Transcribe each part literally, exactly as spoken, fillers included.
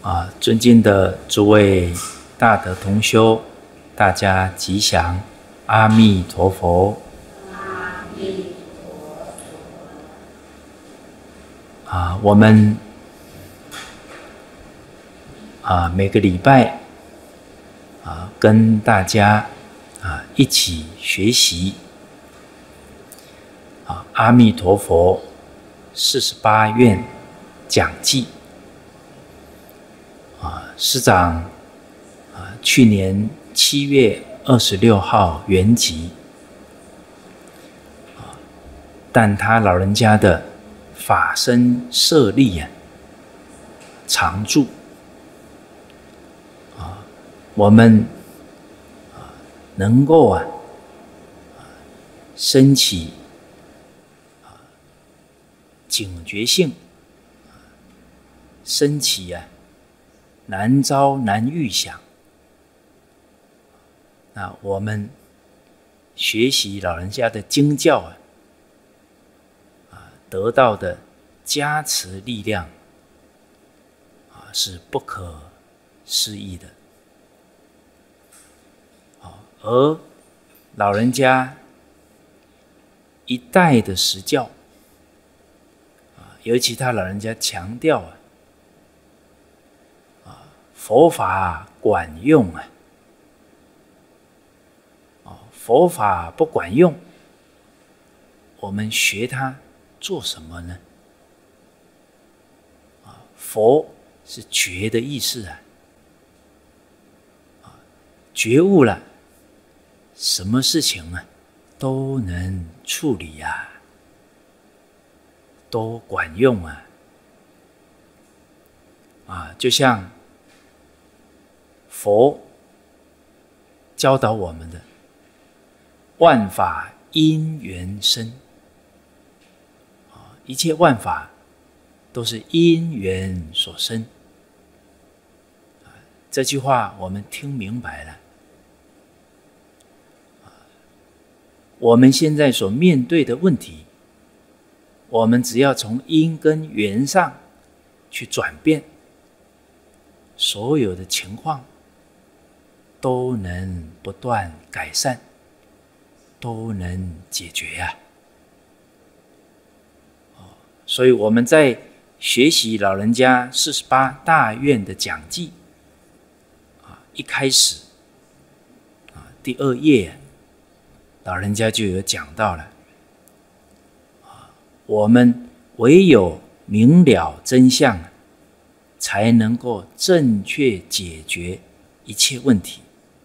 啊，尊敬的诸位大德同修，大家吉祥，阿弥陀佛。 阿弥陀佛。 啊，我们啊每个礼拜啊跟大家啊一起学习啊阿弥陀佛四十八愿讲记。啊，师长啊，去年七月二十六号圆寂啊，但他老人家的法身舍利啊，常住啊，我们啊能够啊升起啊警觉性，升起啊。难招难预想。那我们学习老人家的经教啊，啊，得到的加持力量啊，是不可思议的。啊，而老人家一代的实教啊，尤其他老人家强调啊。佛法管用啊！哦，佛法不管用，我们学它做什么呢？啊，佛是觉的意思啊！啊，觉悟了，什么事情啊都能处理呀、啊，都管用啊！啊，就像。佛教导我们的万法因缘生啊，一切万法都是因缘所生啊。这句话我们听明白了啊。我们现在所面对的问题，我们只要从因跟缘上去转变，所有的情况。都能不断改善，都能解决呀、啊！所以我们在学习老人家四十八大愿的讲记啊，一开始啊第二页，老人家就有讲到了啊，我们唯有明了真相，才能够正确解决一切问题。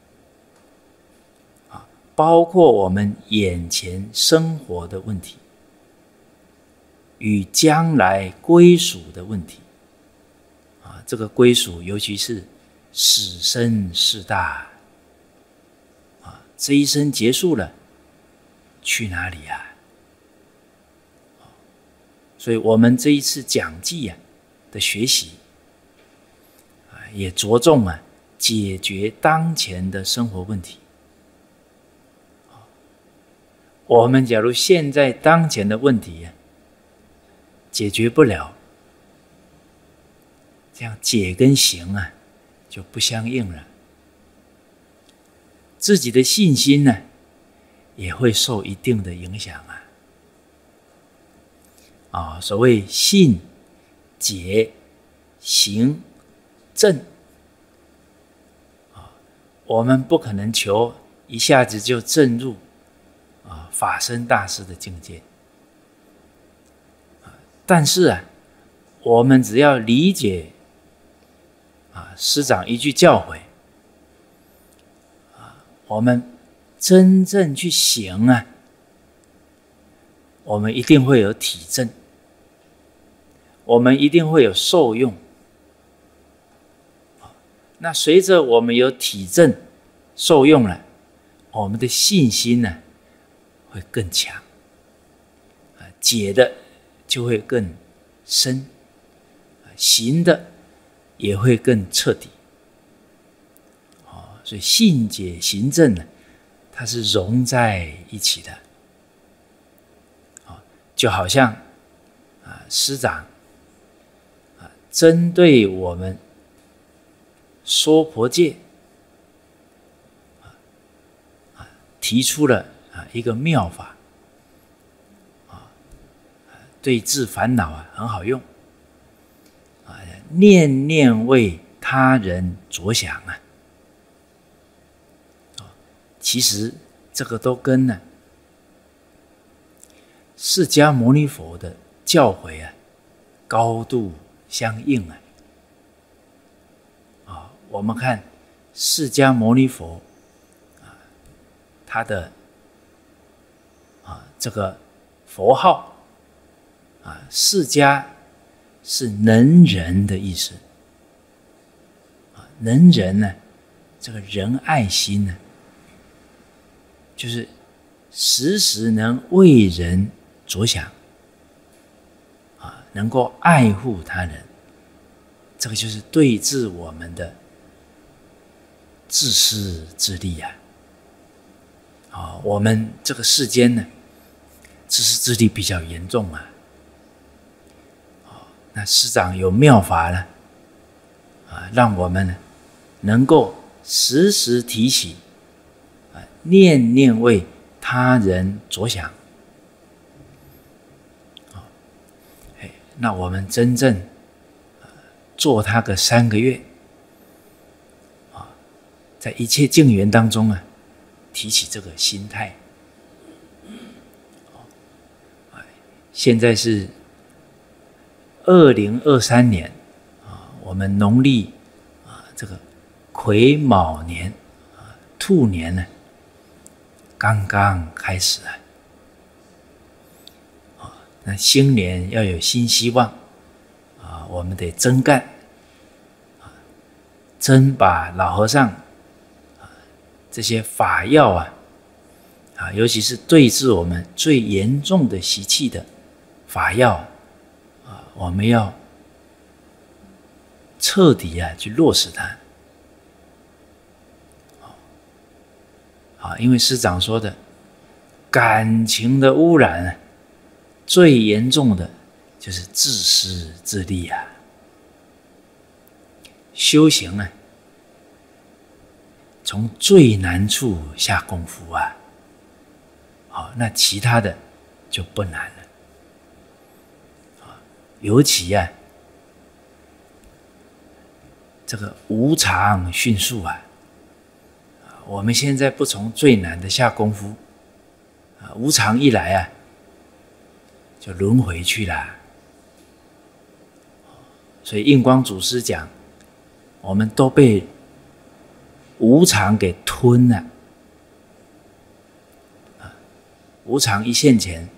包括我们眼前生活的问题，与将来归属的问题，啊，这个归属尤其是死生四大，啊，这一生结束了，去哪里呀、啊？所以我们这一次讲记啊的学习，啊，也着重啊解决当前的生活问题。我们假如现在当前的问题、啊、解决不了，这样解跟行啊就不相应了，自己的信心呢也会受一定的影响啊。啊，所谓信、解、行、正啊，我们不可能求一下子就证入。啊，法身大师的境界，但是啊，我们只要理解啊师长一句教诲，啊，我们真正去行啊，我们一定会有体证，我们一定会有受用。那随着我们有体证、受用了，我们的信心呢？会更强，解的就会更深，行的也会更彻底。所以信解行证呢，它是融在一起的。就好像啊，师长啊，针对我们娑婆界啊提出了啊一个妙法啊，对治烦恼啊很好用啊，念念为他人着想啊，其实这个都跟呢释迦牟尼佛的教诲啊高度相应啊。啊，我们看释迦牟尼佛啊，他的啊这个佛号啊，释迦是能仁的意思啊，能仁呢，这个仁爱心呢，就是时时能为人着想啊，能够爱护他人，这个就是对治我们的自私自利啊！啊，我们这个世间呢，自私自利比较严重啊。那师长有妙法呢，啊，让我们呢能够时时提起，啊，念念为他人着想。那我们真正做它个三个月啊，在一切境缘当中啊，提起这个心态。现在是二零二三年啊，我们农历啊这个癸卯年啊兔年呢，刚刚开始啊。那新年要有新希望啊，我们得真干啊，真把老和尚啊这些法要啊啊，尤其是对治我们最严重的习气的法要啊，我们要彻底啊去落实它。啊，因为师长说的感情的污染啊，最严重的就是自私自利啊！修行啊，从最难处下功夫啊，好，那其他的就不难了。尤其啊，这个无常迅速啊，我们现在不从最难的下功夫啊，无常一来啊，就轮回去了。所以印光祖师讲，我们都被无常给吞了。无常一现前，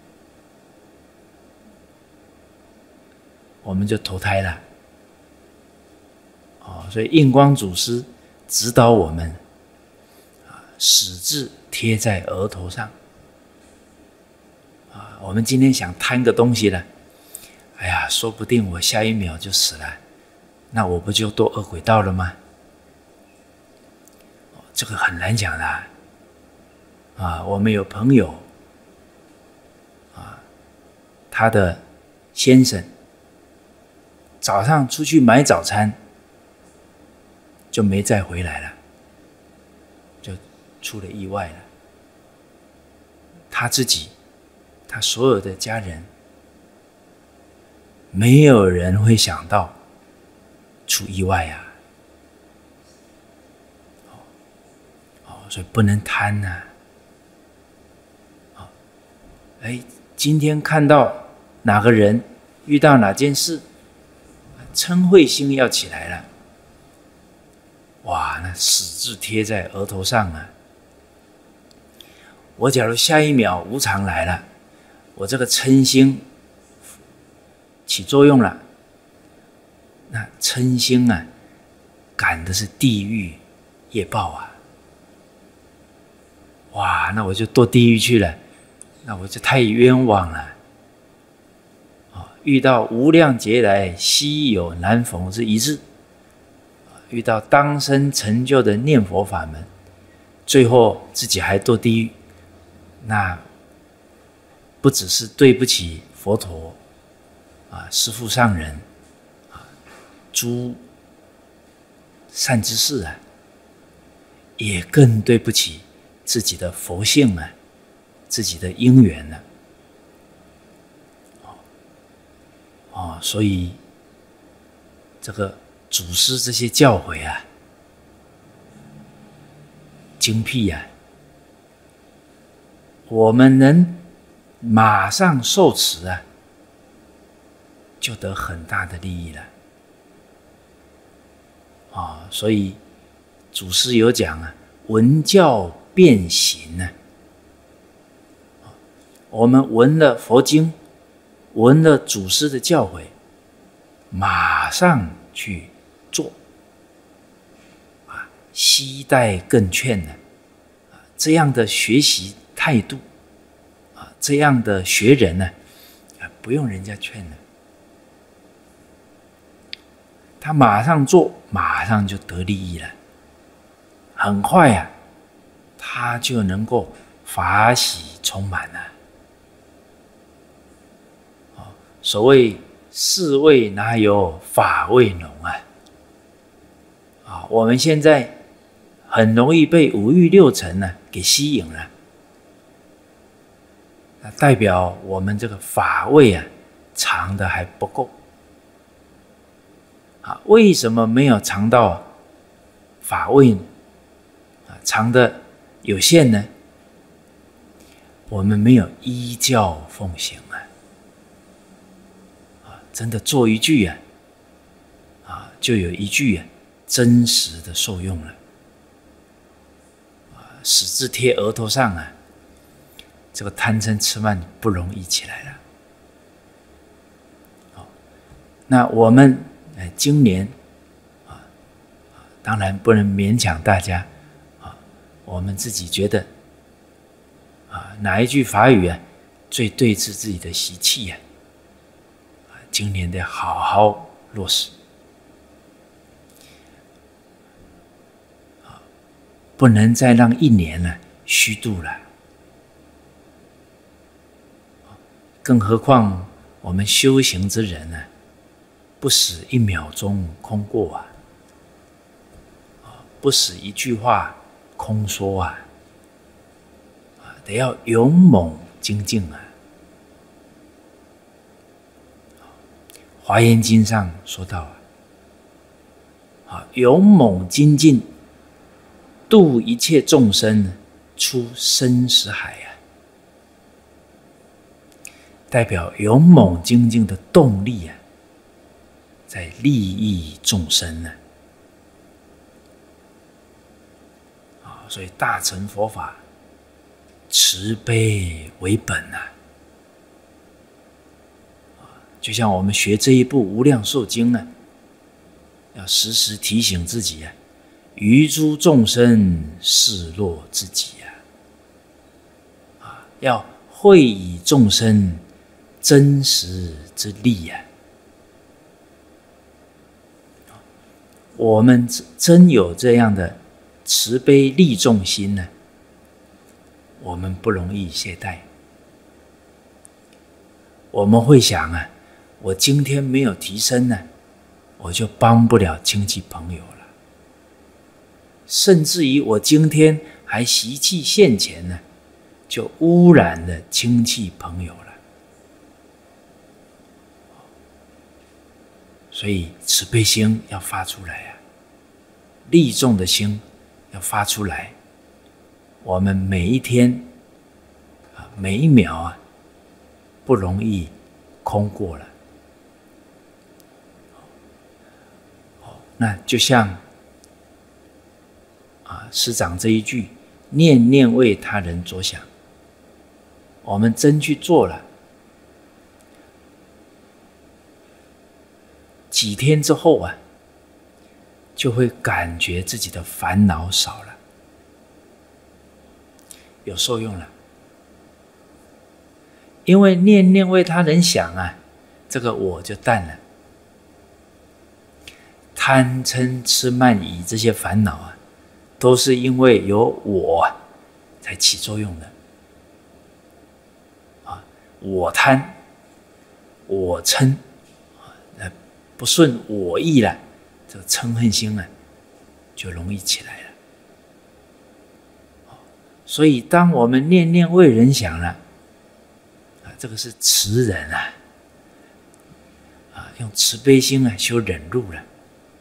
我们就投胎了。哦，所以印光祖师指导我们，啊，死字贴在额头上。啊，我们今天想贪个东西了，哎呀，说不定我下一秒就死了，那我不就堕恶鬼道了吗？哦，这个很难讲的啊。啊，我们有朋友，啊，他的先生早上出去买早餐，就没再回来了，就出了意外了。他自己，他所有的家人，没有人会想到出意外呀、啊。哦，所以不能贪呐、啊。哎，今天看到哪个人遇到哪件事，嗔恚心要起来了，哇，那死字贴在额头上啊！我假如下一秒无常来了，我这个嗔心起作用了，那嗔心啊，赶的是地狱业报啊！哇，那我就堕地狱去了。那我就太冤枉了，啊！遇到无量劫来稀有难逢之一日，遇到当生成就的念佛法门，最后自己还堕地狱，那不只是对不起佛陀啊、师父上人啊、诸善知识啊，也更对不起自己的佛性啊，自己的因缘啊。哦，所以这个祖师这些教诲啊，精辟啊，我们能马上受持啊，就得很大的利益了。哦，所以祖师有讲啊，闻教便行啊。我们闻了佛经，闻了祖师的教诲，马上去做啊，悉待更劝呢。啊，这样的学习态度啊，这样的学人呢，啊，不用人家劝了。他马上做，马上就得利益了，很快啊，他就能够法喜充满了。哦，所谓世味哪有法味浓啊？啊，我们现在很容易被五欲六尘呢给吸引了，那代表我们这个法味啊尝的还不够。啊，为什么没有尝到法味呢？啊，尝的有限呢？我们没有依教奉行啊！啊，真的做一句啊，啊，就有一句啊真实的受用了。啊，使字贴额头上啊，这个贪嗔痴慢不容易起来了。好，那我们。哎，今年啊，当然不能勉强大家啊。我们自己觉得啊，哪一句法语啊，最对治自己的习气呀？啊，今年得好好落实啊，不能再让一年呢虚度了。更何况我们修行之人呢？不使一秒钟空过啊！不使一句话空说啊！啊，得要勇猛精进啊！《华严经》上说到啊，啊，勇猛精进，度一切众生出生死海啊！代表勇猛精进的动力啊！在利益众生呢，啊，所以大乘佛法慈悲为本呐，啊，就像我们学这一部《无量寿经》呢，要时时提醒自己啊，于诸众生视若自己啊，啊，要惠以众生真实之利呀。我们真有这样的慈悲利众心呢，我们不容易懈怠。我们会想啊，我今天没有提升呢，我就帮不了亲戚朋友了。甚至于我今天还习气现前呢，就污染了亲戚朋友了。所以慈悲心要发出来啊，利众的心要发出来。我们每一天啊，每一秒啊，不容易空过了。那就像啊，师长这一句“念念为他人着想”，我们真去做了。几天之后啊，就会感觉自己的烦恼少了，有受用了。因为念念为他人想啊，这个我就淡了。贪嗔痴慢疑这些烦恼啊，都是因为有我才起作用的。啊，我贪，我嗔。不顺我意了，这个嗔恨心啊， 就容易起来了。所以，当我们念念为人想了，啊，这个是慈人啊，啊，用慈悲心啊修忍辱了，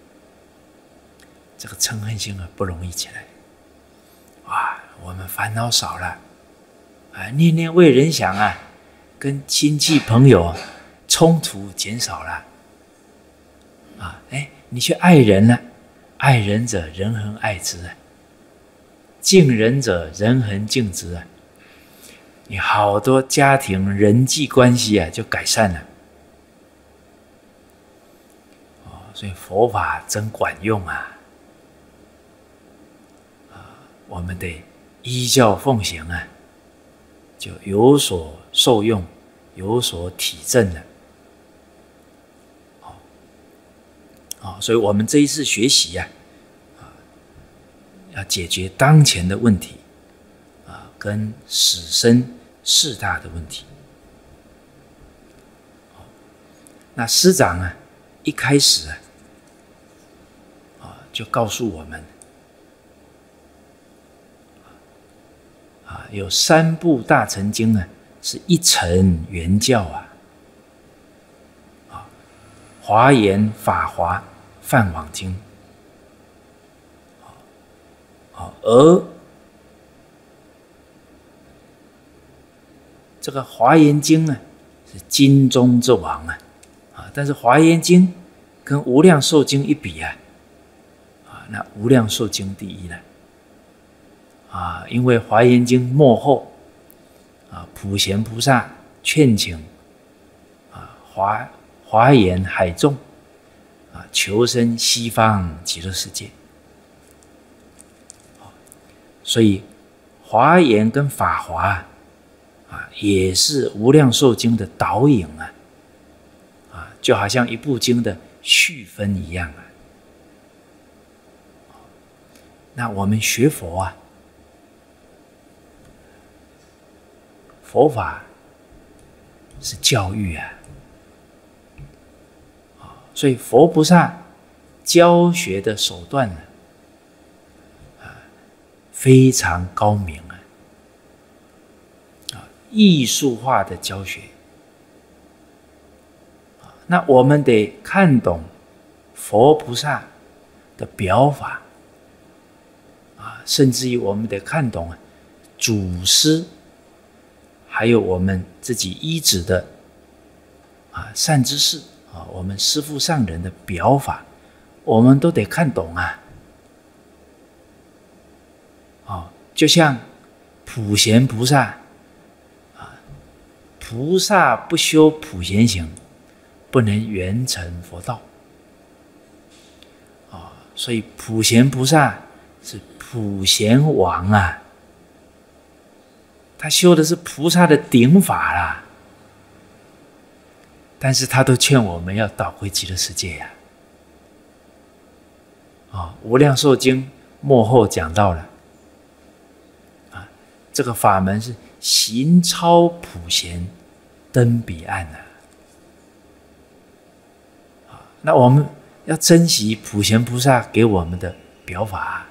这个嗔恨心啊不容易起来。哇，我们烦恼少了，啊，念念为人想啊，跟亲戚朋友啊冲突减少了，啊，哎，你去爱人了，爱人者人恒爱之啊。敬人者人恒敬之啊，你好多家庭人际关系啊就改善了。哦，所以佛法真管用啊！啊，我们得依教奉行啊，就有所受用，有所体证了。好，好，所以我们这一次学习啊。要解决当前的问题，啊，跟死生四大的问题。那师长啊，一开始啊，啊就告诉我们，啊，有三部大乘经啊，是一乘原教啊，啊，华严、法华、梵网经。而这个《华严经》呢，是经中之王啊，啊，但是《华严经》跟《无量寿经》一比啊，啊，那《无量寿经》第一了，啊，因为《华严经》末后，啊，普贤菩萨劝请，啊，华华严海众，啊，求生西方极乐世界。所以，华严跟法华啊，也是无量寿经的导引啊，啊，就好像一部经的续分一样啊。那我们学佛啊，佛法是教育啊，啊，所以佛菩萨教学的手段呢，非常高明啊！啊，艺术化的教学啊，那我们得看懂佛菩萨的表法啊，甚至于我们得看懂啊祖师，还有我们自己依止的啊善知识啊，我们师父上人的表法，我们都得看懂啊。哦，就像普贤菩萨啊，菩萨不修普贤行，不能圆成佛道。哦，所以普贤菩萨是普贤王啊，他修的是菩萨的顶法啦，但是他都劝我们要导回极乐世界呀、啊。哦，《无量寿经》末后讲到了。这个法门是行超普贤，登彼岸啊！啊，那我们要珍惜普贤菩萨给我们的表法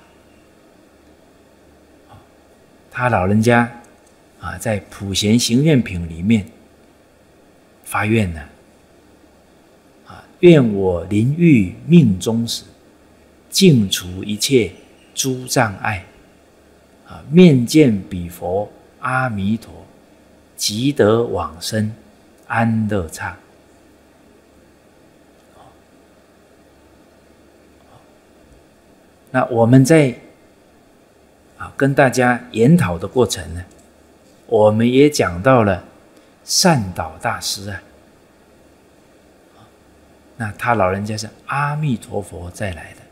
啊。他老人家啊，在《普贤行愿品》里面发愿呢，啊，愿我临欲命终时，尽除一切诸障碍。啊，面见彼佛阿弥陀，即得往生安乐刹。那我们在啊跟大家研讨的过程呢，我们也讲到了善导大师啊，那他老人家是阿弥陀佛再来的。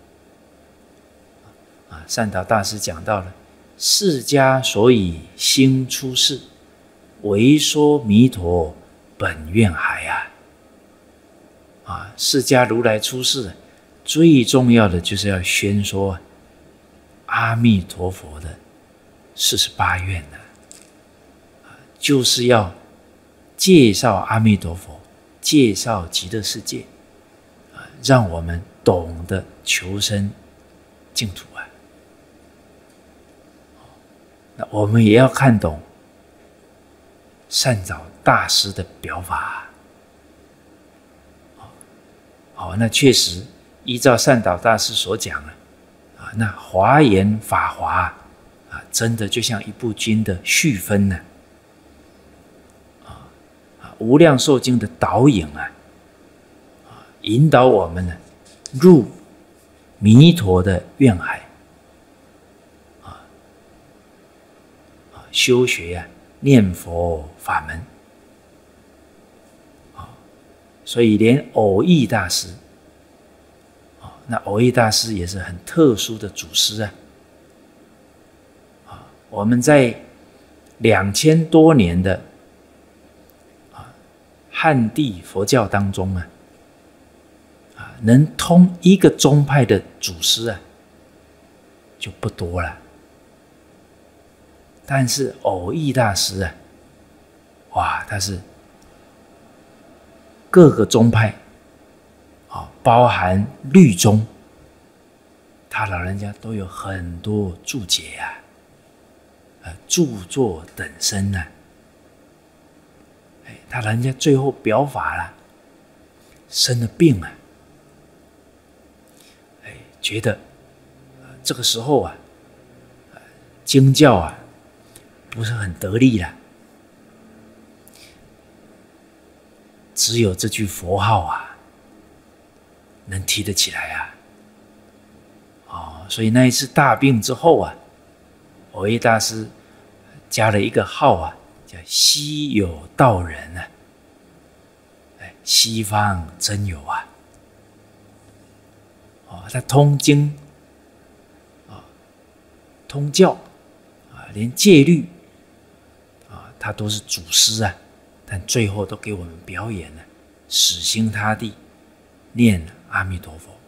啊，善导大师讲到了释迦所以兴出世，为说弥陀本愿海啊！啊，释迦如来出世，最重要的就是要宣说阿弥陀佛的四十八愿呢、啊，就是要介绍阿弥陀佛，介绍极乐世界，啊，让我们懂得求生净土啊。那我们也要看懂善导大师的表法。好，那确实依照善导大师所讲啊，啊，那华严法华啊，真的就像一部经的续分呢、啊，啊，无量寿经的导引啊，啊，引导我们呢入弥陀的愿海，啊，啊，修学啊念佛法门。所以连蕅益大师，那蕅益大师也是很特殊的祖师啊。我们在两千多年的汉地佛教当中啊，能通一个宗派的祖师啊，就不多了。但是蕅益大师啊，哇，他是各个宗派，啊，包含律宗，他老人家都有很多注解啊，呃，著作等身啊。哎，他老人家最后表法了，生了病啊，哎，觉得、呃、这个时候啊，呃、经教啊不是很得力了。只有这句佛号啊，能提得起来啊！哦，所以那一次大病之后啊，蕅益大师加了一个号啊，叫西有道人啊，哎，西方真有啊！哦，他通经啊，通教啊，连戒律啊，他都是祖师啊。但最后都给我们表演了，死心塌地念阿弥陀佛。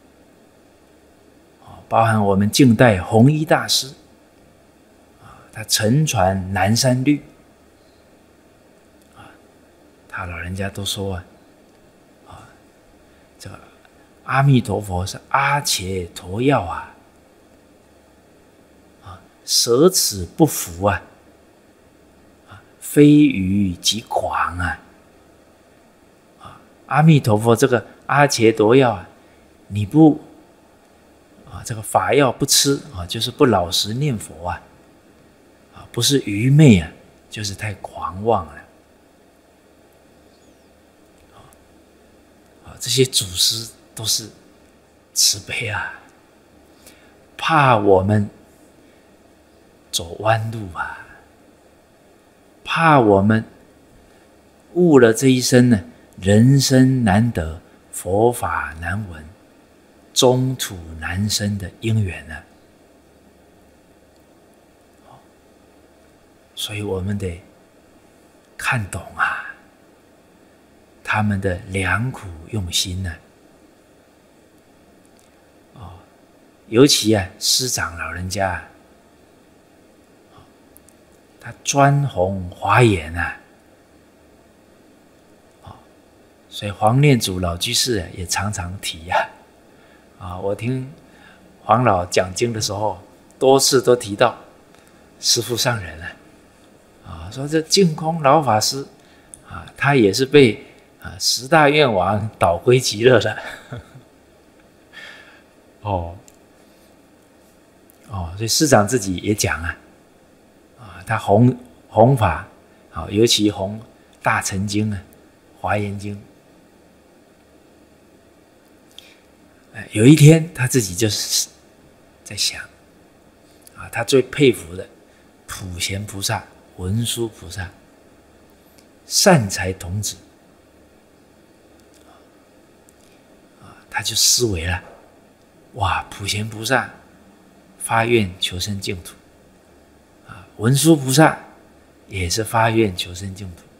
包含我们近代弘一大师，他承传南山律，他老人家都说啊，这个阿弥陀佛是阿伽陀药啊，啊，舍此不服啊。非愚即狂啊！啊，阿弥陀佛，这个阿伽陀药啊，你不啊，这个法药不吃啊，就是不老实念佛啊，啊，不是愚昧啊，就是太狂妄了。啊，这些祖师都是慈悲啊，怕我们走弯路啊。怕我们误了这一生呢，人生难得，佛法难闻，中土难生的因缘呢。所以我们得看懂啊，他们的良苦用心呢。哦，尤其啊，师长老人家。他专弘华严啊，所以黄念祖老居士也常常提呀、啊，啊，我听黄老讲经的时候，多次都提到师父上人啊，啊，说这净空老法师啊，他也是被啊十大愿王导归极乐的，哦，哦，所以师长自己也讲啊。他弘弘法，啊，尤其弘大乘经啊，华严经。有一天，他自己就是在想，啊，他最佩服的普贤菩萨、文殊菩萨、善财童子，啊，他就思维了，哇，普贤菩萨发愿求生净土。文殊菩萨也是发愿求生净土，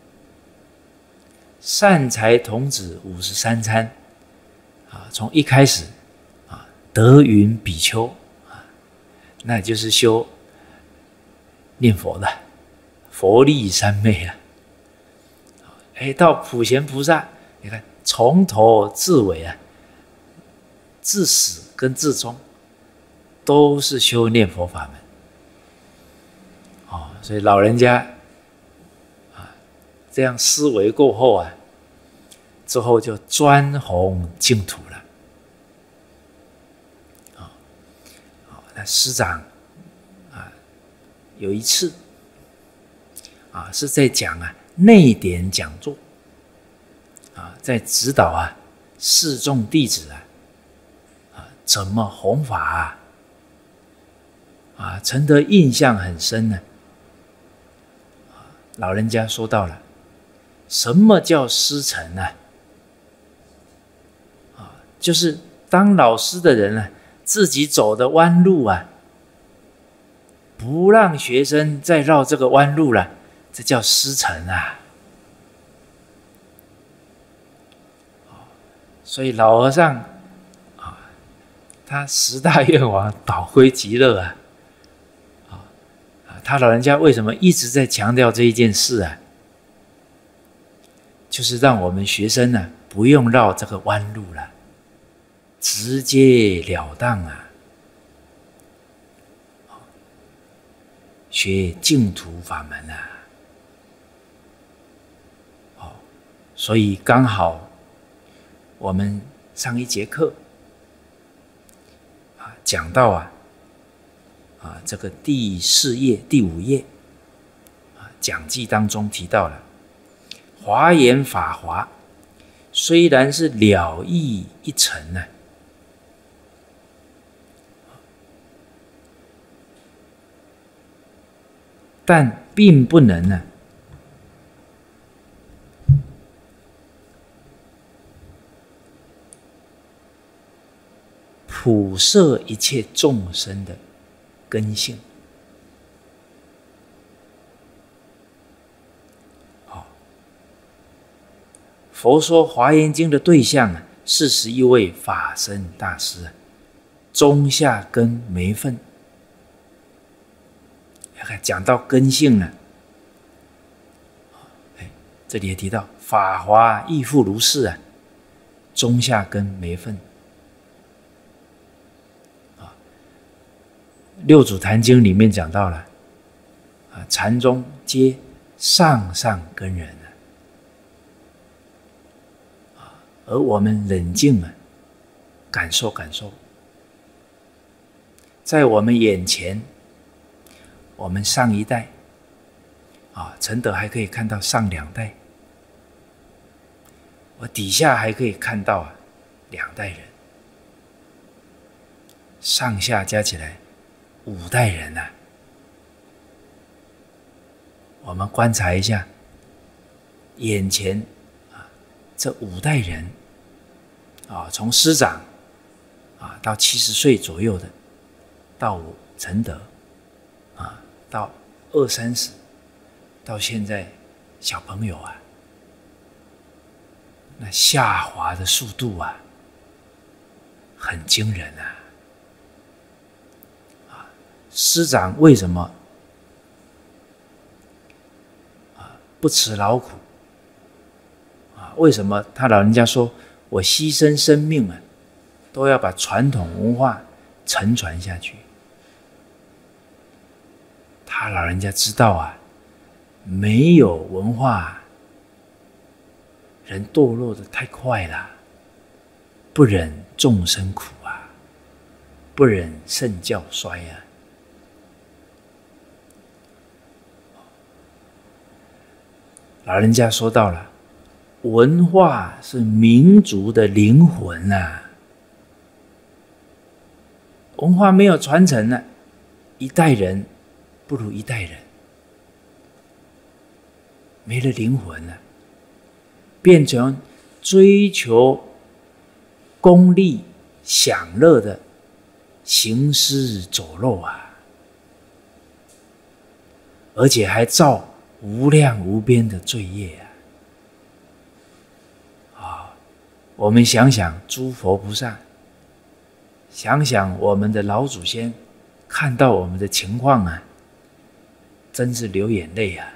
善财童子五十三参啊，从一开始啊，德云比丘啊，那就是修念佛的佛力三昧啊。哎，到普贤菩萨，你看从头至尾啊，至始跟至终都是修念佛法门。哦，所以老人家啊这样思维过后啊，之后就专弘净土了。啊、哦哦，那师长啊有一次啊是在讲啊内典讲座啊，在指导啊示众弟子啊啊怎么弘法啊。啊，陈德印象很深呢。老人家说到了，什么叫师承呢？啊，就是当老师的人啊，自己走的弯路啊，不让学生再绕这个弯路了，这叫师承啊。所以老和尚啊，他十大愿王导归极乐啊。他老人家为什么一直在强调这一件事啊？就是让我们学生呢、啊、不用绕这个弯路了，直截了当啊，学净土法门啊。哦，所以刚好我们上一节课啊讲到啊。啊，这个第四页、第五页啊，讲记当中提到了华严法华，虽然是了义一尘呢、啊，但并不能呢、啊，普摄一切众生的根性。好，佛说《华严经》的对象啊，四十一位法身大师啊，中下根没分。讲到根性呢，哎，这里也提到法华亦复如是啊，中下根没分。六祖坛经里面讲到了，啊，禅宗皆上上根人啊，而我们冷静啊，感受感受，在我们眼前，我们上一代啊，陈德还可以看到上两代，我底下还可以看到啊两代人，上下加起来五代人啊，我们观察一下，眼前啊这五代人啊，从师长啊到七十岁左右的，到我陈德啊，到二三十，到现在小朋友啊，那下滑的速度啊，很惊人啊。师长为什么啊不辞劳苦啊？为什么他老人家说我牺牲生命啊，都要把传统文化承传下去？他老人家知道啊，没有文化，人堕落的太快了，不忍众生苦啊，不忍圣教衰啊。老人家说到了，文化是民族的灵魂啊，文化没有传承呢，一代人不如一代人，没了灵魂了，变成追求功利享乐的行尸走肉啊，而且还造无量无边的罪业啊！啊，我们想想诸佛菩萨，想想我们的老祖先，看到我们的情况啊，真是流眼泪啊！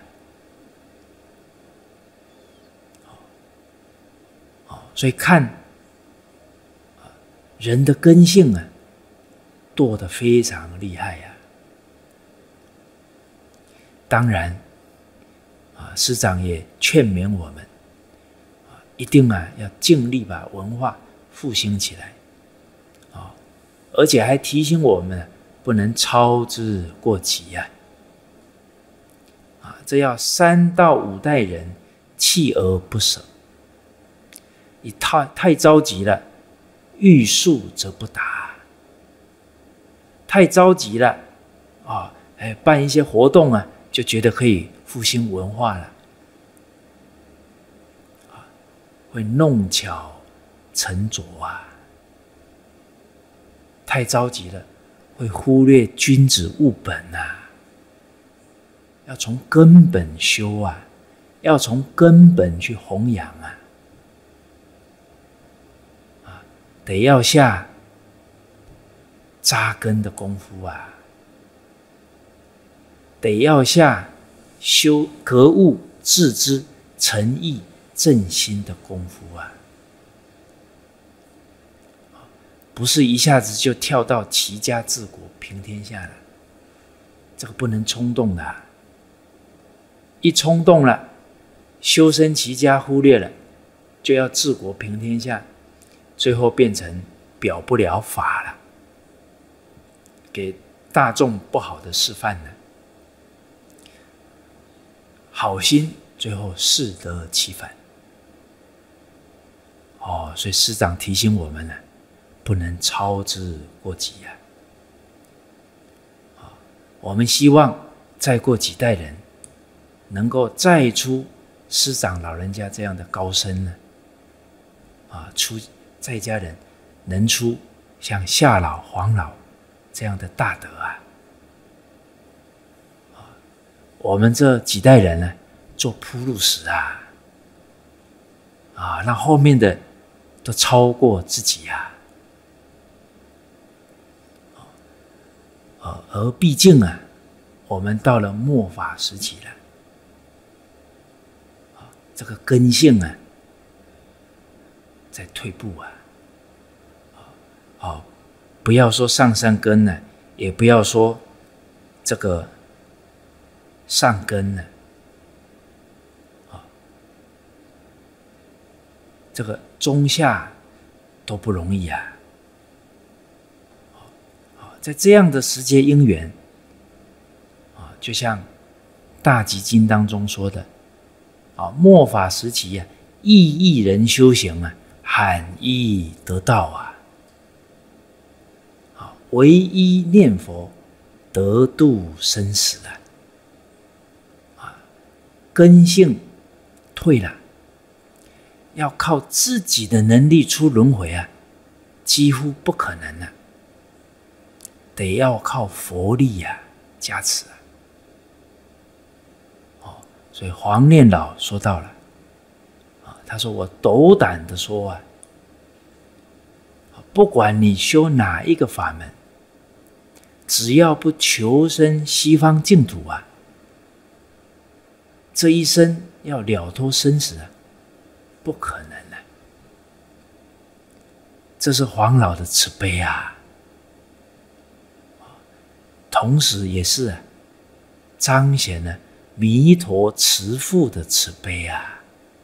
哦，所以看人的根性啊， 堕得非常厉害呀、啊。当然，啊，师长也劝勉我们，啊，一定啊要尽力把文化复兴起来，啊，而且还提醒我们不能操之过急呀、啊，啊，这要三到五代人锲而不舍。你太太着急了，欲速则不达；太着急了，啊，哎，办一些活动啊，就觉得可以复兴文化了，啊，会弄巧成拙啊。太着急了，会忽略君子务本啊。要从根本修啊，要从根本去弘扬啊。得要下扎根的功夫啊，得要下修格物致知、诚意正心的功夫啊，不是一下子就跳到齐家治国平天下了，这个不能冲动的、啊，一冲动了，修身齐家忽略了，就要治国平天下。最后变成表不了法了，给大众不好的示范了。好心最后适得其反。哦，所以师长提醒我们呢，不能操之过急呀、啊。我们希望再过几代人，能够再出师长老人家这样的高僧呢，啊，出。在家人能出像夏老、黄老这样的大德啊，我们这几代人呢，做铺路石啊，啊，让后面的都超过自己呀、啊。而毕竟啊，我们到了末法时期了，啊，这个根性啊，在退步啊。哦，不要说上山根了，也不要说这个上根了，啊，这个中下都不容易啊。啊，在这样的时节因缘，啊，就像大集经当中说的，啊，末法时期啊，亿亿人修行啊，罕易得道啊。唯一念佛，得度生死啊！啊，根性退了，要靠自己的能力出轮回啊，几乎不可能了、啊。得要靠佛力呀、啊、加持啊！哦，所以黄念老说到了啊，他说：“我斗胆的说啊，不管你修哪一个法门。”只要不求生西方净土啊，这一生要了脱生死啊，不可能的、啊。这是黄老的慈悲啊，同时也是、啊、彰显了弥陀慈父的慈悲啊。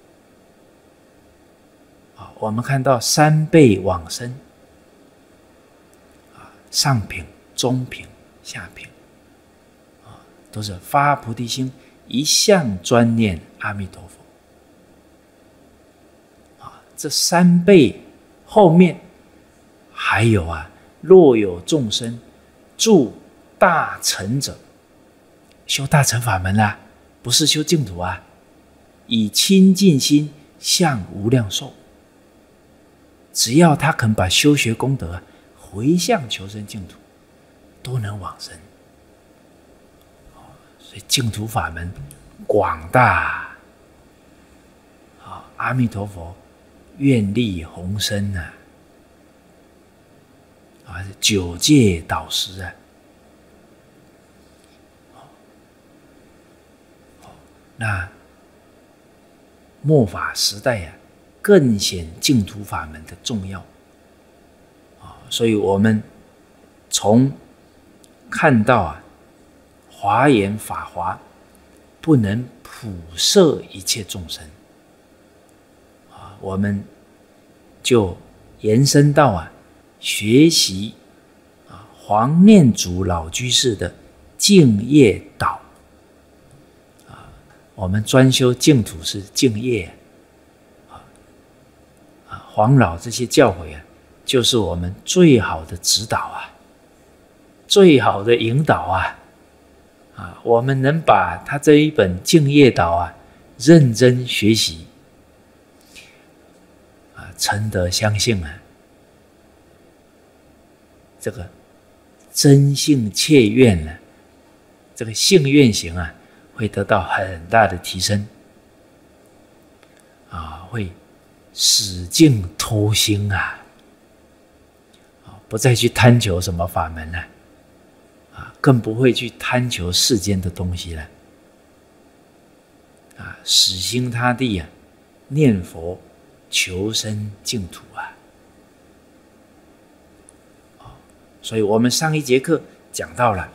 啊，我们看到三辈往生，啊，上品。中品、下品，啊，都是发菩提心，一向专念阿弥陀佛。啊，这三辈后面还有啊，若有众生住大乘者，修大乘法门啦、啊，不是修净土啊，以清净心向无量寿。只要他肯把修学功德回向求生净土。都能往生，所以净土法门广大啊！阿弥陀佛愿力宏深啊！啊，九界导师啊！那末法时代啊，更显净土法门的重要啊！所以我们。 从看到啊，华严法华不能普摄一切众生啊，我们就延伸到啊，学习啊黄念祖老居士的净业导啊，我们专修净土是净业啊，啊黄老这些教诲啊，就是我们最好的指导啊，最好的引导啊。啊，我们能把他这一本净业导啊，认真学习，啊，诚得相信啊，这个真信切愿呢、啊，这个信愿行啊，会得到很大的提升，啊，会使尽偷心啊，啊，不再去贪求什么法门了、啊。更不会去贪求世间的东西了，啊，死心塌地啊，念佛求生净土啊，所以我们上一节课讲到了，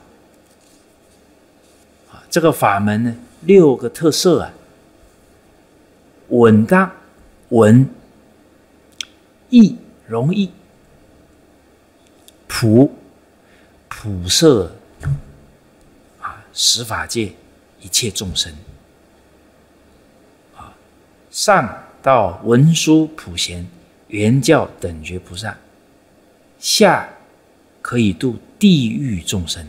啊，这个法门呢，六个特色啊，稳当、稳、易、容易、普、普摄。十法界一切众生，啊，上到文殊普贤、圆教等觉菩萨，下可以度地狱众生，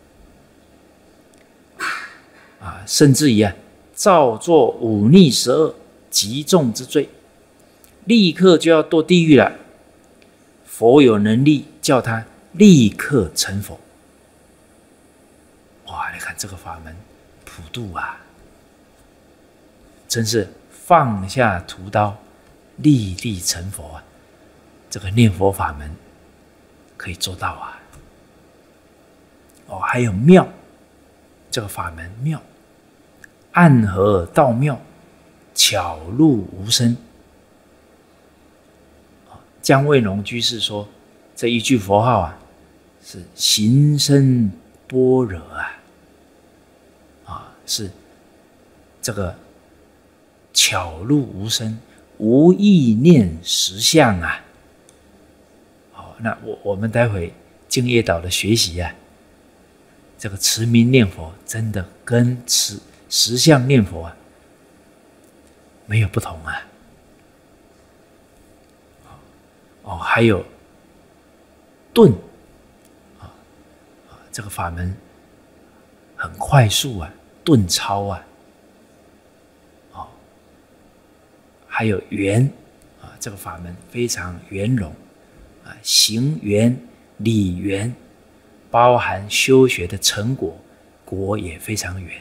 啊，甚至于啊，造作忤逆十恶极重之罪，立刻就要堕地狱了。佛有能力叫他立刻成佛。哇！你看这个法门普度啊，真是放下屠刀，立地成佛啊！这个念佛法门可以做到啊！哦，还有妙，这个法门妙，暗合道妙，巧入无声。姜卫农居士说，这一句佛号啊，是行深般若啊。是这个巧入无声，无意念实相啊。好，那我我们待会净业导的学习啊，这个持名念佛真的跟持实相念佛啊没有不同啊。哦，还有顿啊，这个法门很快速啊。顿超啊，哦，还有圆啊，这个法门非常圆融啊，行圆、理圆，包含修学的成果，果也非常圆。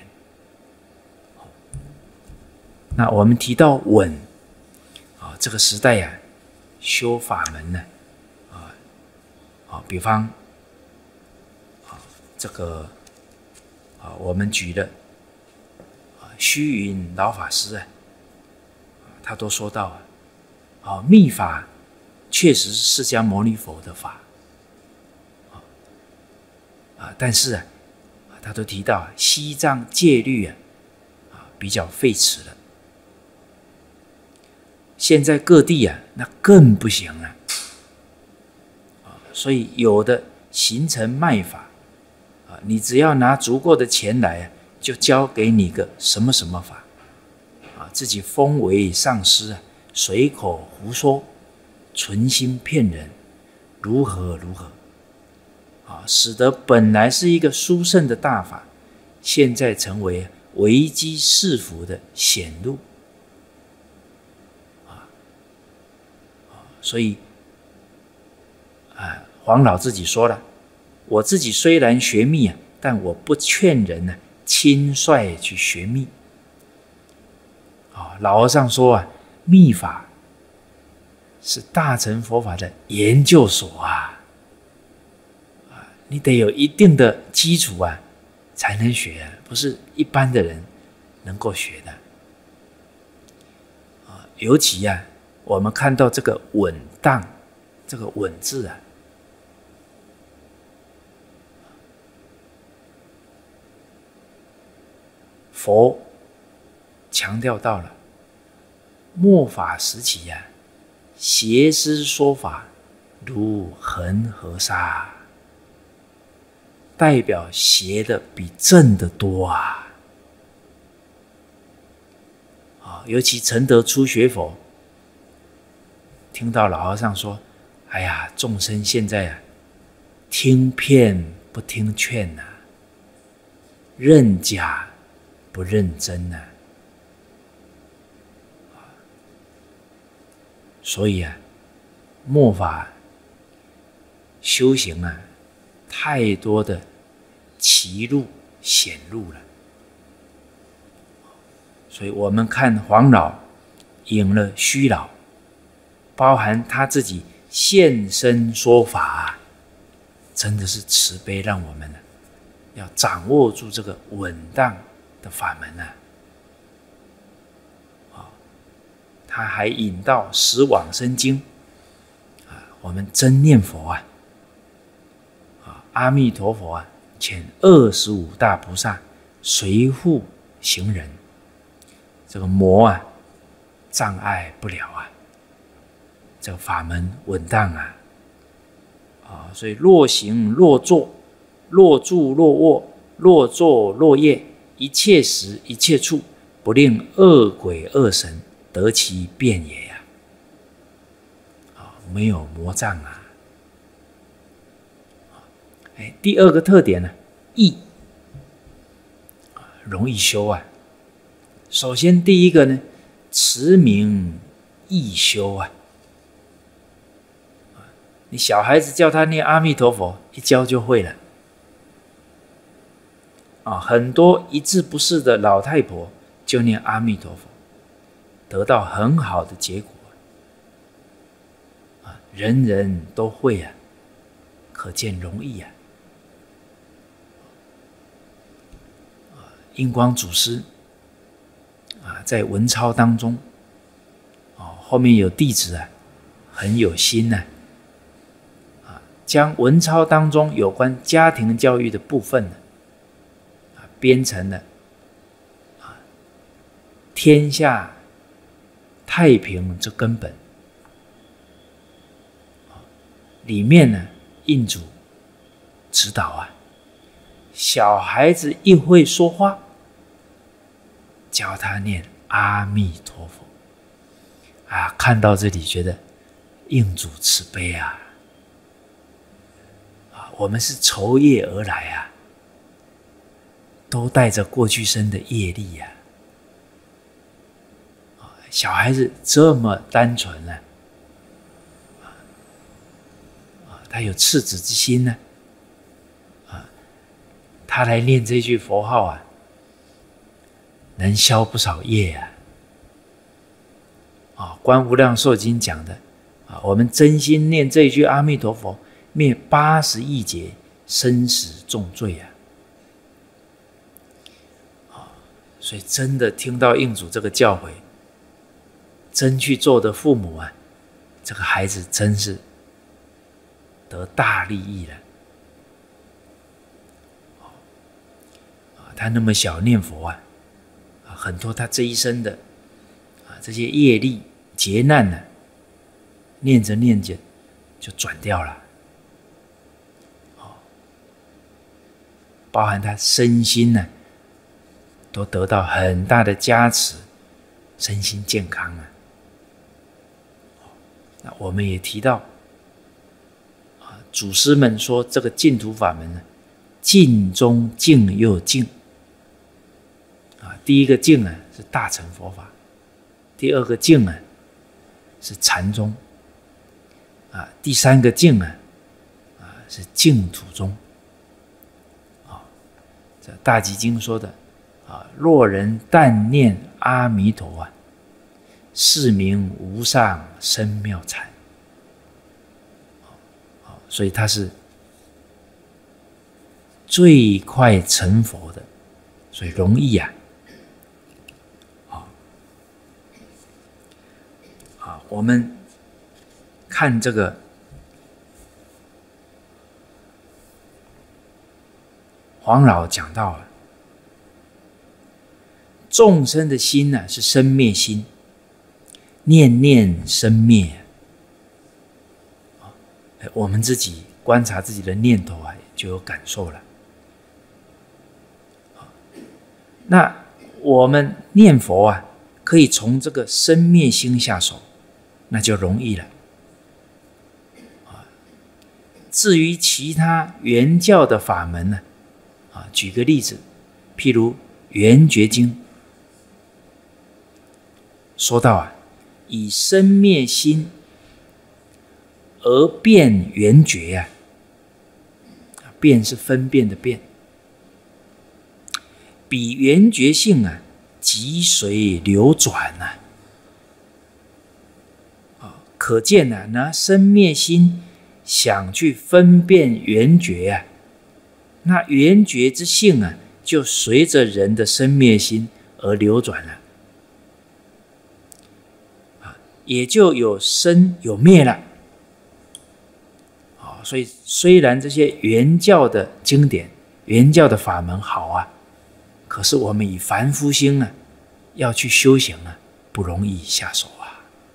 那我们提到稳啊，这个时代呀、啊，修法门呢，啊啊，比方啊，这个啊，我们举的。虚云老法师啊，他都说到啊，啊，密法确实是释迦牟尼佛的法，啊，啊，但是啊，他都提到西藏戒律啊，啊，比较废弛了。现在各地啊，那更不行了，啊，所以有的形成卖法，啊，你只要拿足够的钱来啊。就教给你个什么什么法，啊，自己封为上师啊，随口胡说，存心骗人，如何如何，啊，使得本来是一个殊胜的大法，现在成为危机四伏的显露，啊，所以，啊，黄老自己说了，我自己虽然学密啊，但我不劝人呢、啊。轻率去学密，啊，老和尚说啊，密法是大乘佛法的研究所啊，啊，你得有一定的基础啊，才能学啊，不是一般的人能够学的，啊，尤其啊，我们看到这个稳当，这个稳字啊， 佛强调到了末法时期呀、啊，邪师说法如恒河沙，代表邪的比正的多啊！啊，尤其承得初学佛，听到老和尚说：“哎呀，众生现在啊，听骗不听劝呐、啊，认假不认真呐、啊。”所以啊，末法修行啊，太多的歧路显露了。所以我们看黄老引了虚老，包含他自己现身说法、啊，真的是慈悲，让我们呢、啊、要掌握住这个稳当的法门啊。他还引到《十往生经》啊，我们真念佛啊，啊，阿弥陀佛啊，遣二十五大菩萨随护行人，这个魔啊障碍不了啊，这个法门稳当啊，啊，所以若行若坐，若住若卧，若坐若谒，一切时一切处，不令恶鬼恶神得其便也呀、啊！没有魔障啊！哎，第二个特点呢，易，容易修啊。首先第一个呢，持名易修啊。你小孩子叫他念阿弥陀佛，一教就会了。啊，很多一字不识的老太婆就念阿弥陀佛，得到很好的结果啊，人人都会啊，可见容易啊。印光祖师啊，在文钞当中，哦，后面有弟子啊，很有心呢、啊，啊，将文钞当中有关家庭教育的部分呢，啊，编成了啊，天下太平之根本，里面呢，印主指导啊，小孩子一会说话，教他念阿弥陀佛啊！看到这里，觉得印主慈悲啊！啊，我们是酬业而来啊，都带着过去生的业力呀、啊！小孩子这么单纯呢、啊，啊，他有赤子之心呢、啊，他来念这句佛号啊，能消不少业啊！啊，《观无量寿经》讲的啊，我们真心念这一句阿弥陀佛，灭八十亿劫生死重罪啊！啊，所以真的听到印主这个教诲，真去做的父母啊，这个孩子真是得大利益了。啊，他那么小念佛啊，啊，很多他这一生的啊这些业力劫难呢、啊，念着念着就转掉了。哦，包含他身心呢、啊，都得到很大的加持，身心健康啊。那我们也提到，啊，祖师们说这个净土法门呢，净中净又净。啊，第一个净啊是大乘佛法，第二个净啊是禅宗，啊，第三个净啊啊是净土宗。啊，这大集经说的啊，若人但念阿弥陀啊，是名无上深妙禅。所以他是最快成佛的，所以容易啊。啊，我们看这个黄老讲到了， 众生的心呢、啊、是生灭心，念念生灭。我们自己观察自己的念头啊，就有感受了。那我们念佛啊，可以从这个生灭心下手，那就容易了。至于其他原教的法门呢，啊，举个例子，譬如《圆觉经》说到啊，以生灭心而辨圆觉啊，辨是分辨的辨，彼圆觉性啊，急随流转呐、啊，可见啊，拿生灭心想去分辨圆觉啊，那圆觉之性啊，就随着人的生灭心而流转了，啊，也就有生有灭了。啊，所以虽然这些原教的经典、原教的法门好啊，可是我们以凡夫心呢、啊，要去修行啊，不容易下手啊。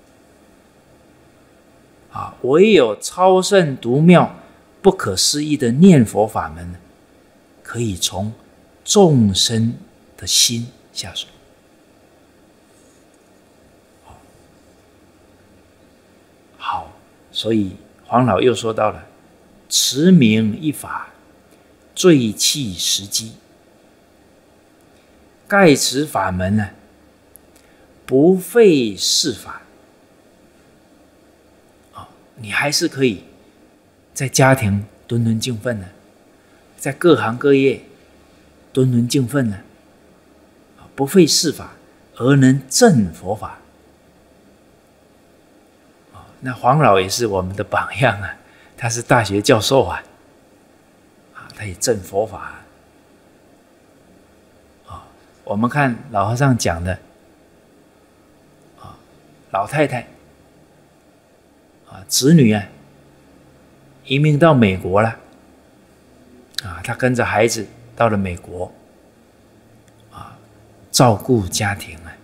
啊，唯有超胜独妙、不可思议的念佛法门，可以从众生的心下手。好，所以黄老又说到了，持名一法，最契时机。盖此法门呢，不废事法。你还是可以在家庭敦伦敬分呢，在各行各业敦伦敬分呢，不废事法，而能证佛法。那黄老也是我们的榜样啊，他是大学教授啊，他也证佛法啊。我们看老和尚讲的啊，老太太。啊，子女啊，移民到美国了，啊，他跟着孩子到了美国，啊，照顾家庭啊，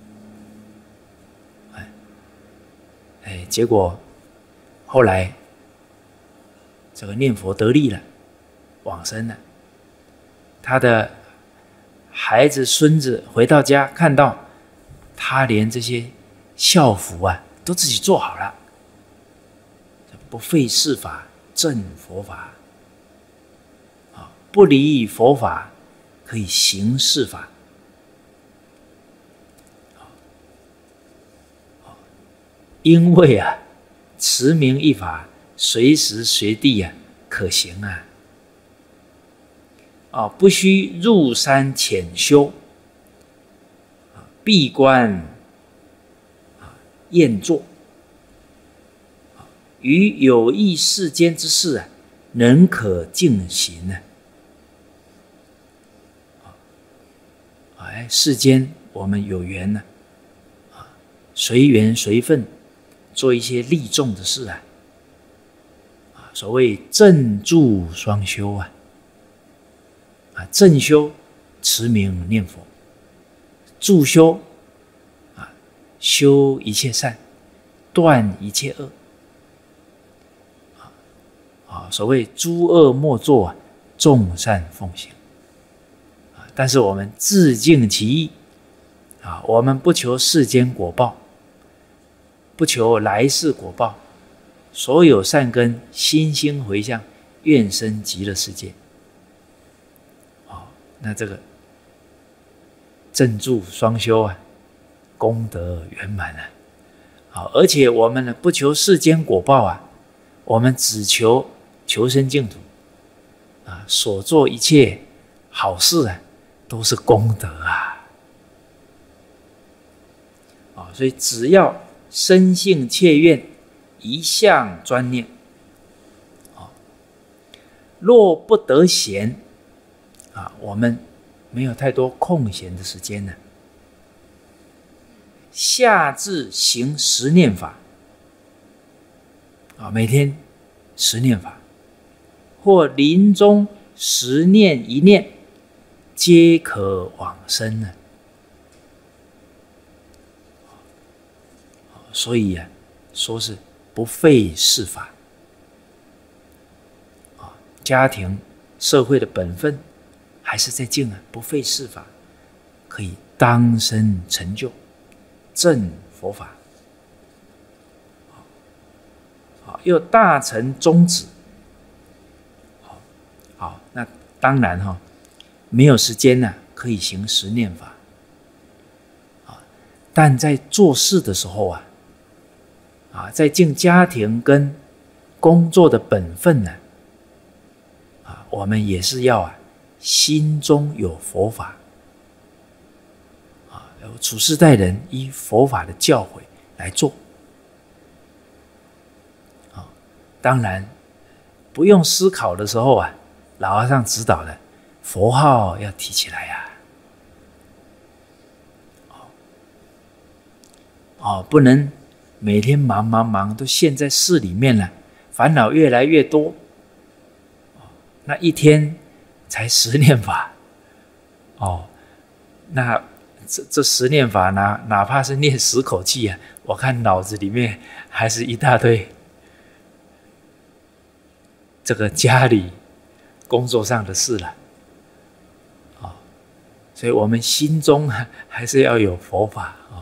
哎，哎，结果后来这个念佛得力了，往生了，他的孩子孙子回到家看到他连这些孝服啊都自己做好了。不废事法，证佛法，啊，不离佛法，可以行事法，因为啊，持名一法，随时随地啊可行啊，啊，不需入山潜修，啊，闭关啊宴坐。于有益世间之事啊，能可进行呢、啊？哎，世间我们有缘呢、啊，随缘随分做一些利众的事啊，啊，所谓正助双修啊，啊，正修持名念佛，助修啊，修一切善，断一切恶。啊，所谓诸恶莫作啊，众善奉行。啊，但是我们自净其意啊，我们不求世间果报，不求来世果报，所有善根心心回向，愿生极乐世界。啊，那这个正助双修啊，功德圆满啊。好，而且我们呢不求世间果报啊，我们只求求生净土啊，所做一切好事啊，都是功德啊！啊，所以只要生性切愿，一向专念，啊，若不得闲啊，我们没有太多空闲的时间呢，下至行十念法啊，每天十念法。或临终十念一念，皆可往生呢。 所以啊，说是不废事法。啊，家庭、社会的本分还是在尽啊，不废事法，可以当生成就，正佛法。好，又大乘宗旨。好，好，那当然哈、哦，没有时间呢、啊，可以行十念法。啊，但在做事的时候啊，啊，在尽家庭跟工作的本分呢、啊，啊，我们也是要啊，心中有佛法。啊，处事待人依佛法的教诲来做。当然，不用思考的时候啊，老和尚指导的佛号要提起来呀、啊。哦，哦，不能每天忙忙忙都陷在事里面了，烦恼越来越多。哦，那一天才十念法，哦，那这这十念法哪哪怕是念十口气啊，我看脑子里面还是一大堆。这个家里、工作上的事了，啊、哦，所以我们心中还是要有佛法啊，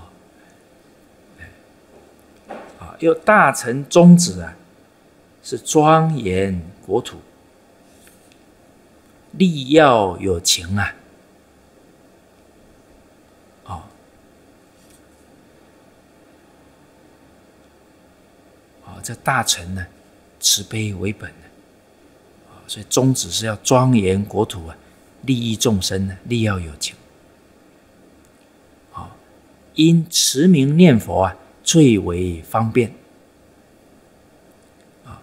啊、哦，又大乘宗旨啊，是庄严国土，利要有情啊，哦，哦，这大乘呢，慈悲为本的。所以宗旨是要庄严国土啊，利益众生呢，利要有情。好，因持名念佛啊，最为方便。啊，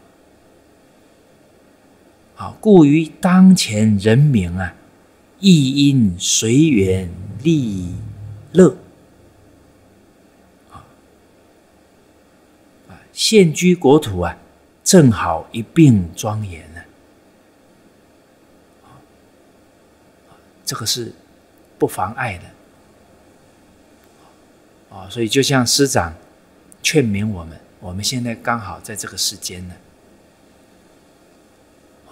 好，故于当前人民啊，亦因随缘利乐。啊，现居国土啊，正好一并庄严啊。这个是不妨碍的，哦，所以就像师长劝勉我们，我们现在刚好在这个世间呢，哦，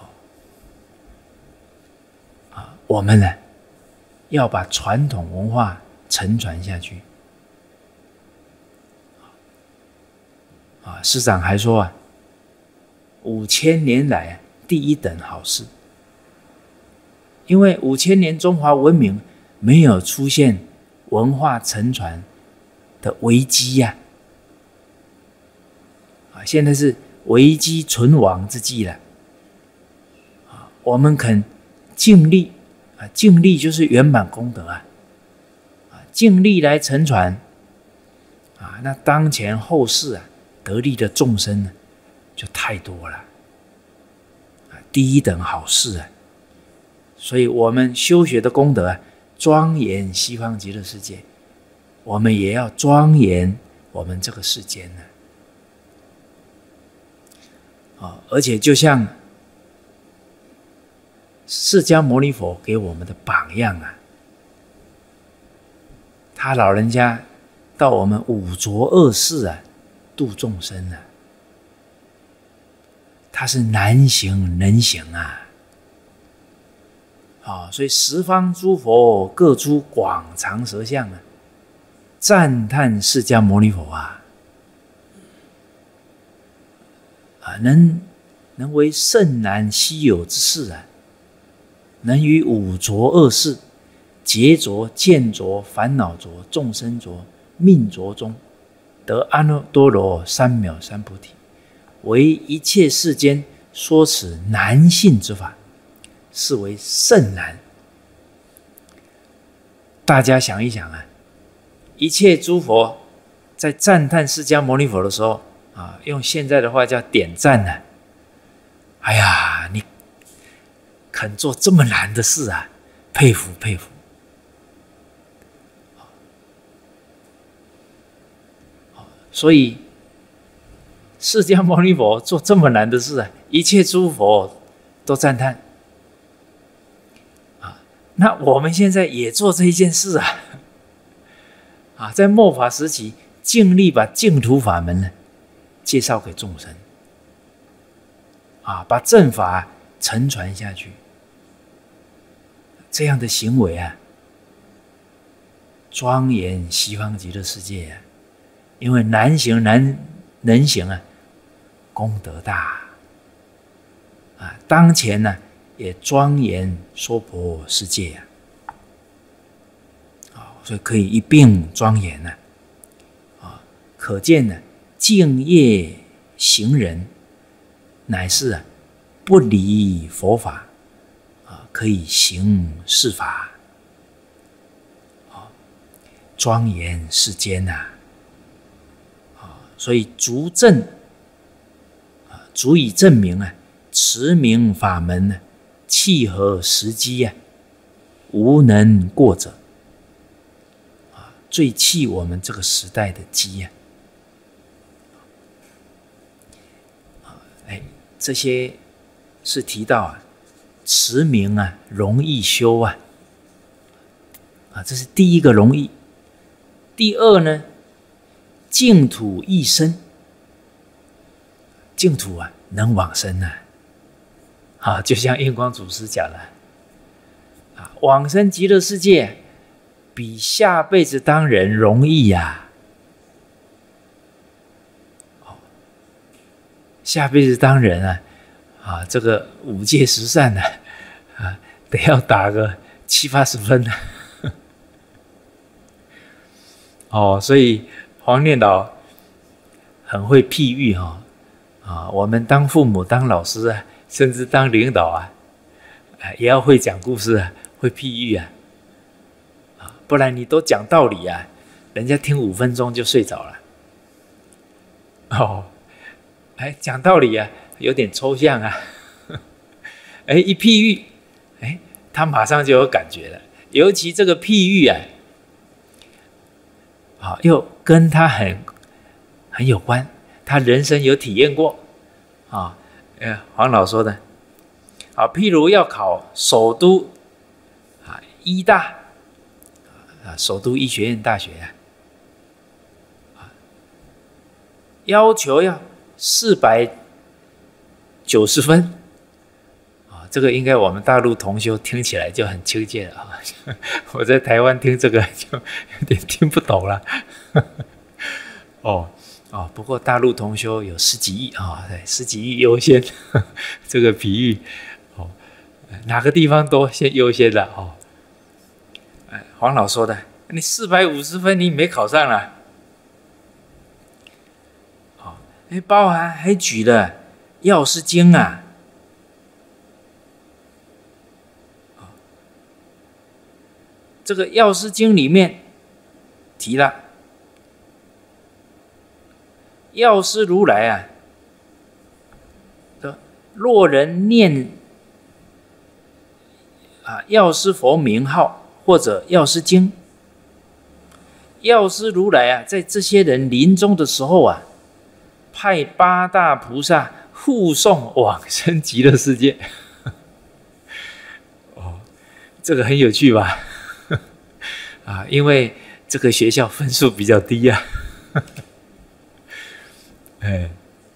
啊，我们呢要把传统文化承传下去，啊，师长还说啊，五千年来第一等好事。因为五千年中华文明没有出现文化承传的危机呀、啊，啊，现在是危机存亡之际了，啊，我们肯尽力啊，尽力就是圆满功德啊，啊，尽力来承传，啊，那当前后世啊得利的众生呢，就太多了，啊，第一等好事啊。所以我们修学的功德啊，庄严西方极乐世界，我们也要庄严我们这个世间呢。啊，而且就像释迦牟尼佛给我们的榜样啊，他老人家到我们五浊恶世啊，度众生啊，他是难行能行啊。啊、哦，所以十方诸佛各出广长舌相啊，赞叹释迦牟尼佛啊，啊，能能为甚难稀有之事啊，能于五浊恶世、劫浊、见浊、烦恼浊、众生浊、命浊中，得阿耨多罗三藐三菩提，为一切世间说此难信之法。是为甚难。大家想一想啊，一切诸佛在赞叹释迦牟尼佛的时候啊，用现在的话叫点赞呢、啊。哎呀，你肯做这么难的事啊，佩服佩服。所以释迦牟尼佛做这么难的事啊，一切诸佛都赞叹。那我们现在也做这一件事啊，啊，在末法时期尽力把净土法门呢介绍给众生，啊，把正法承传下去。这样的行为啊，庄严西方极乐世界啊，因为难行难能行啊，功德大啊，当前呢也庄严娑婆世界啊，啊，所以可以一并庄严呢，啊，可见呢，敬业行人乃是啊不离佛法。可以行世法，庄严世间呐，啊，所以足证啊，足以证明啊，持名法门呢，契合时机啊，无能过者，啊，最契我们这个时代的机呀，啊，哎，这些是提到啊。持名啊，容易修啊，啊，这是第一个容易。第二呢，净土易生，净土啊能往生啊，啊，就像印光祖师讲的，啊，往生极乐世界比下辈子当人容易呀、啊，下辈子当人啊。啊，这个五戒十善呢、啊，啊，得要打个七八十分呢、啊。哦，所以黄念老很会譬喻哈、哦，啊，我们当父母、当老师啊，甚至当领导啊，啊也要会讲故事啊，会譬喻啊，啊，不然你都讲道理啊，人家听五分钟就睡着了。哦，哎，讲道理啊。有点抽象啊，哎，一譬喻，哎，他马上就有感觉了。尤其这个譬喻啊，啊，又跟他很很有关，他人生有体验过啊。呃，黄老说的，啊，譬如要考首都啊医大啊，首都医学院大学啊，要求要四百。九十分啊，这个应该我们大陆同修听起来就很亲切了啊。我在台湾听这个就有点听不懂了。哦哦，不过大陆同修有十几亿啊，对，十几亿优先这个比喻哦，哪个地方都先优先的哦。哎，黄老说的，你四百五十分你没考上了，哦，哎，包含还举了。药师经啊，这个药师经里面提了，药师如来啊，说若人念啊药师佛名号或者药师经，药师如来啊，在这些人临终的时候啊，派八大菩萨。护送往生极乐世界，哦，这个很有趣吧？啊，因为这个学校分数比较低呀、啊，哎，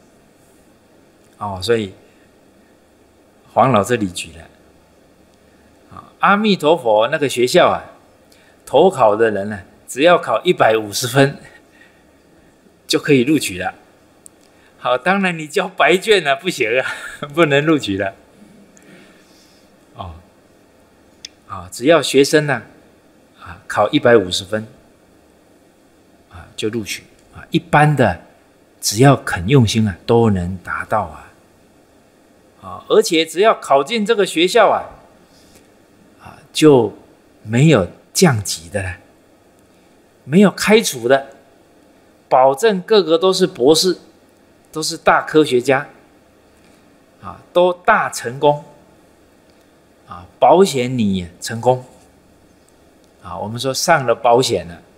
哦，所以黄老这里举了，啊，阿弥陀佛那个学校啊，投考的人呢、啊，只要考一百五十分就可以录取了。好，当然你交白卷了、啊、不行啊，不能录取了。哦，啊，只要学生呢、啊，啊，考一百五十分，啊，就录取啊。一般的，只要肯用心啊，都能达到啊。啊，而且只要考进这个学校啊，啊，就没有降级的了，没有开除的，保证个个都是博士。都是大科学家，啊，都大成功，啊，保险你成功，啊，我们说上了保险了，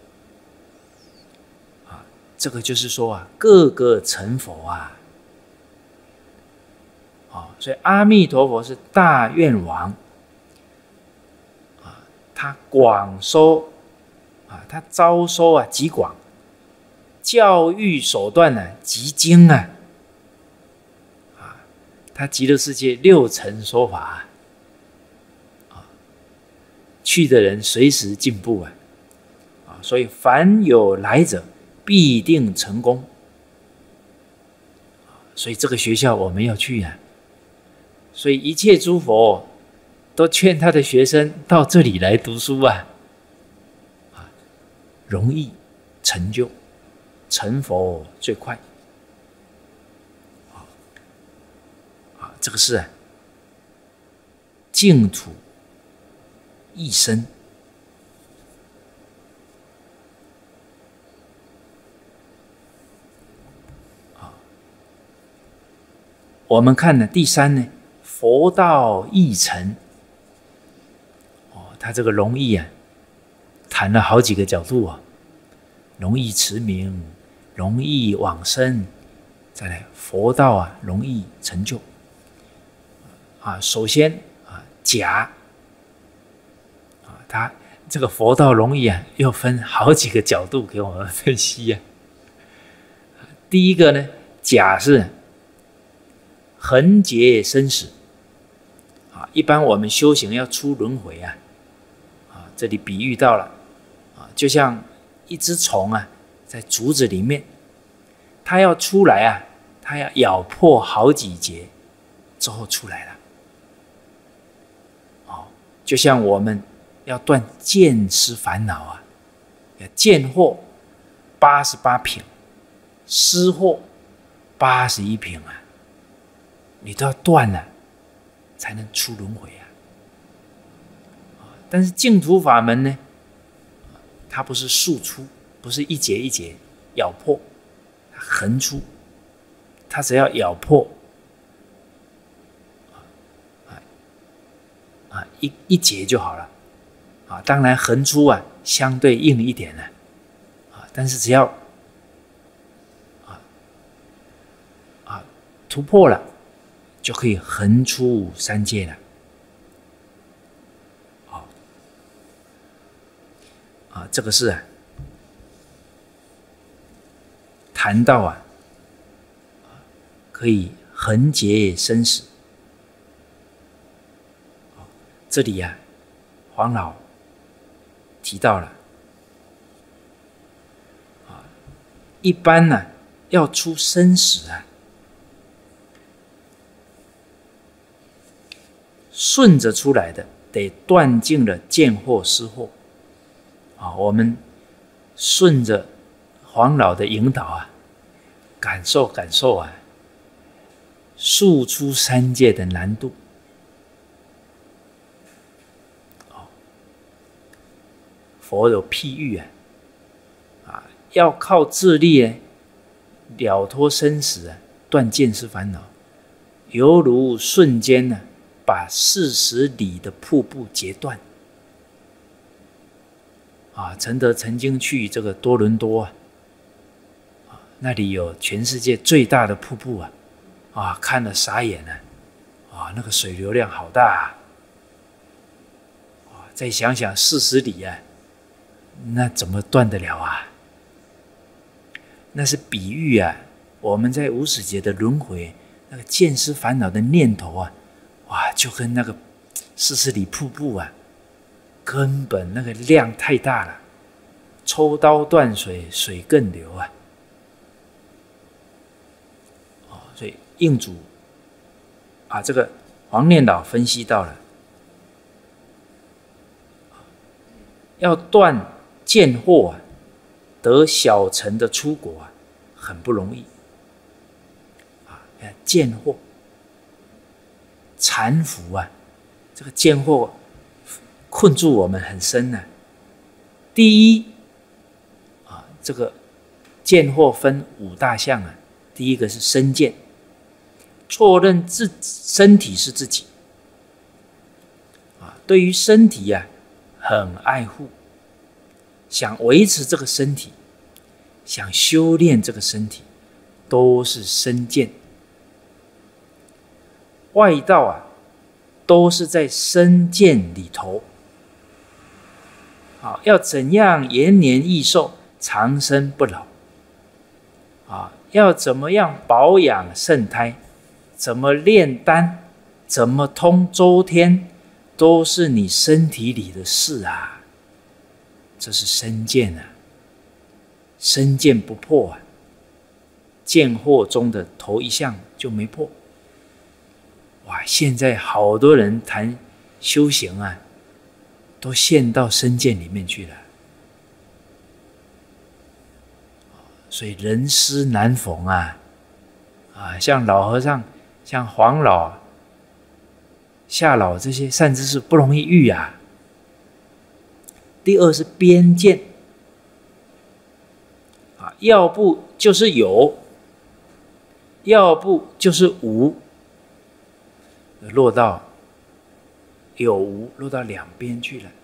啊，这个就是说啊，个个成佛啊，啊，所以阿弥陀佛是大愿王，啊，他广收，啊，他招收啊极广， 教育手段呢、啊、极精啊，啊，他极乐世界六层说法啊，去的人随时进步啊，啊，所以凡有来者必定成功，所以这个学校我们要去啊，所以一切诸佛都劝他的学生到这里来读书啊，啊，容易成就。成佛最快，啊，啊，这个是啊，净土一生，啊，我们看呢，第三呢，佛道易成，哦，他这个容易啊，谈了好几个角度啊，容易持名。容易往生，再来佛道啊，容易成就啊。首先啊，假啊，他这个佛道容易啊，又分好几个角度给我们分析啊。第一个呢，假是横劫生死啊，一般我们修行要出轮回啊，啊，这里比喻到了啊，就像一只虫啊。在竹子里面，它要出来啊，它要咬破好几节之后出来了。哦，就像我们要断见思烦恼啊，见惑八十八品，思惑八十一品啊，你都要断了，才能出轮回啊。但是净土法门呢，它不是速出。不是一节一节咬破，它横出，它只要咬破啊啊一一节就好了啊。当然横出啊相对硬一点呢啊，但是只要啊啊突破了，就可以横出三界了。好啊，这个是啊。谈到啊，可以横劫生死。这里啊，黄老提到了啊，一般呢、啊、要出生死啊，顺着出来的，得断尽了见惑思惑啊。我们顺着黄老的引导啊，感受感受啊，速出三界的难度。佛有譬喻啊，啊，要靠自力呢，了脱生死啊，断见思烦恼，犹如瞬间呢，把四十里的瀑布截断。啊，承德曾经去这个多伦多啊。那里有全世界最大的瀑布啊，啊，看了傻眼了，啊，那个水流量好大啊！啊，再想想四十里啊，那怎么断得了啊？那是比喻啊，我们在无始劫的轮回，那个见思烦恼的念头啊，哇，就跟那个四十里瀑布啊，根本那个量太大了，抽刀断水，水更流啊！所以印祖啊，这个黄念老分析到了，要断见惑啊，得小乘的出国啊，很不容易啊！见惑、缠缚啊，这个见惑困住我们很深呢、啊。第一啊，这个见惑分五大项啊，第一个是身见。错认自身体是自己啊，对于身体啊很爱护，想维持这个身体，想修炼这个身体，都是身见。外道啊，都是在身见里头啊，要怎样延年益寿、长生不老要怎么样保养圣胎，怎么炼丹，怎么通周天，都是你身体里的事啊。这是身见啊，身见不破啊，见惑中的头一项就没破。哇，现在好多人谈修行啊，都陷到身见里面去了。所以人师难逢啊，啊，像老和尚、像黄老、夏老这些善知识不容易遇啊。第二是边见啊，要不就是有，要不就是无，落到有无，落到两边去了。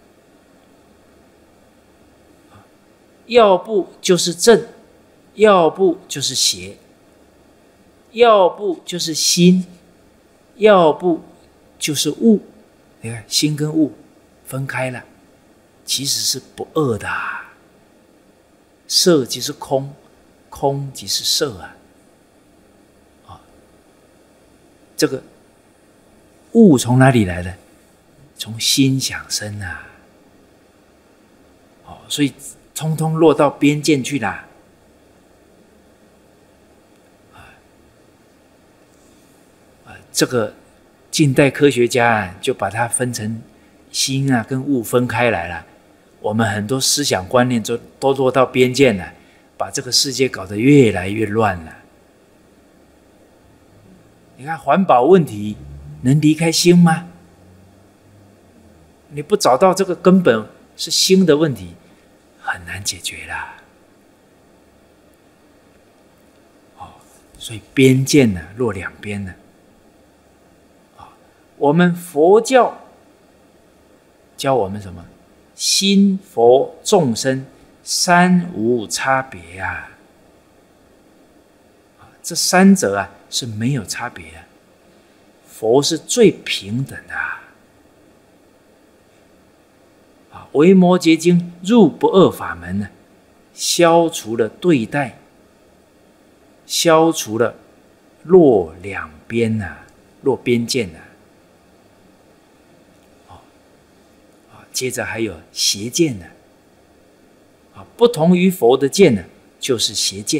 要不就是正，要不就是邪，要不就是心，要不就是物。你看心跟物分开了，其实是不二的啊。色即是空，空即是色啊。啊，这个物从哪里来的？从心想生啊。哦，所以通通落到边见去啦。这个近代科学家啊，就把它分成心啊跟物分开来了。我们很多思想观念都都落到边见了，把这个世界搞得越来越乱了。你看环保问题能离开心吗？你不找到这个根本是心的问题，很难解决啦。哦，所以边见呢落两边了。我们佛教教我们什么？心佛众生三无差别啊！这三者啊是没有差别的，佛是最平等的啊！啊，维摩诘经入不二法门呢，消除了对待，消除了落两边呐、啊，落边见呐、啊。接着还有邪见呢，啊，不同于佛的见呢，就是邪见。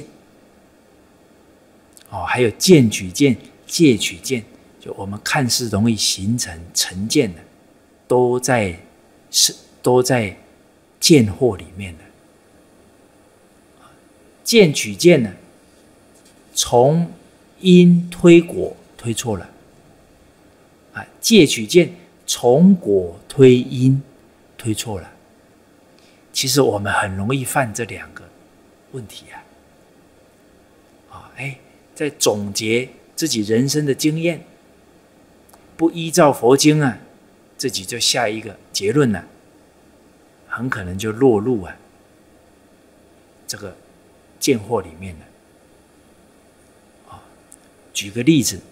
哦，还有见取见、戒取见，就我们看似容易形成成见的，都在是都在见惑里面的。见取见呢，从因推果推错了，啊，戒取见从果推因。推错了，其实我们很容易犯这两个问题啊！啊，哎，在总结自己人生的经验，不依照佛经啊，自己就下一个结论了、啊，很可能就落入啊这个见惑里面了。啊，举个例子，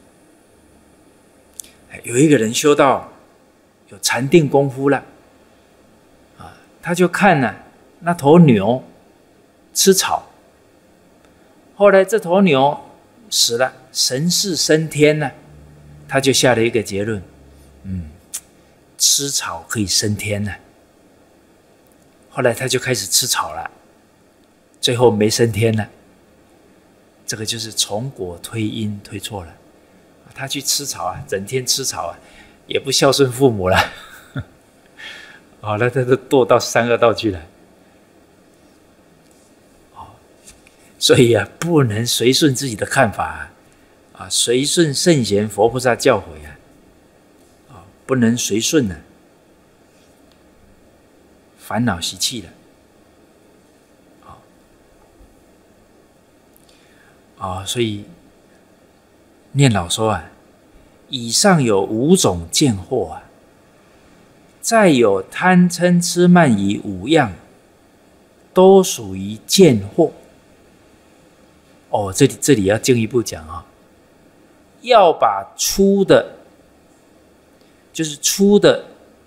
有一个人修到有禅定功夫了。他就看了、啊、那头牛吃草，后来这头牛死了，神识升天了，他就下了一个结论：嗯，吃草可以升天了。后来他就开始吃草了，最后没升天了。这个就是从果推因推错了。他去吃草啊，整天吃草啊，也不孝顺父母了。好了，他都堕到三恶道去了。哦，所以啊，不能随顺自己的看法啊，啊随顺圣贤佛菩萨教诲啊，啊，不能随顺呢、啊，烦恼习气了。啊、哦，啊，所以念老说啊，以上有五种见惑啊。再有贪嗔痴慢疑五样，都属于见惑。哦，这里这里要进一步讲啊，要把粗的，就是粗的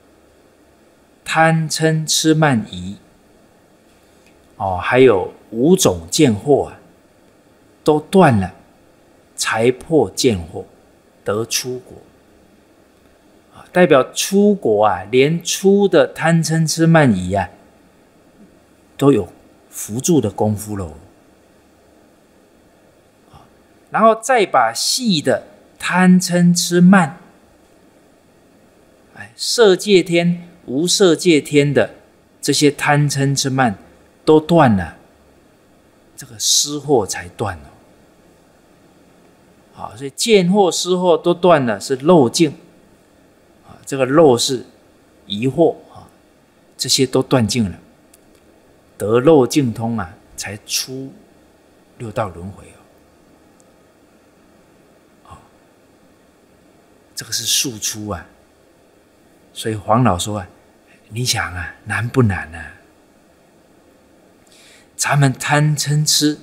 贪嗔痴慢疑，哦，还有五种见惑啊， 都断了，才破见惑，得出国。代表出国啊，连出的贪嗔痴慢疑啊，都有扶助的功夫喽。然后再把细的贪嗔痴慢，哎，色界天、无色界天的这些贪嗔痴慢都断了，这个失惑才断哦。好，所以见惑、失惑都断了，是漏尽。这个漏是疑惑啊，这些都断尽了，得漏尽通啊，才出六道轮回哦。啊，这个是速出啊。所以黄老说啊，你想啊，难不难啊？咱们贪嗔痴，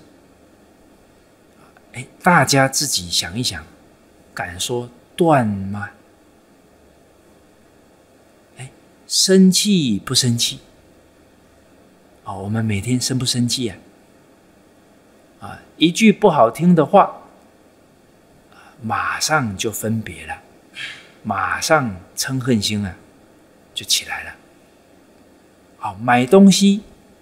哎，大家自己想一想，敢说断吗？生气不生气？哦，我们每天生不生气啊？啊，一句不好听的话，马上就分别了，马上嗔恨心啊就起来了。好，买东西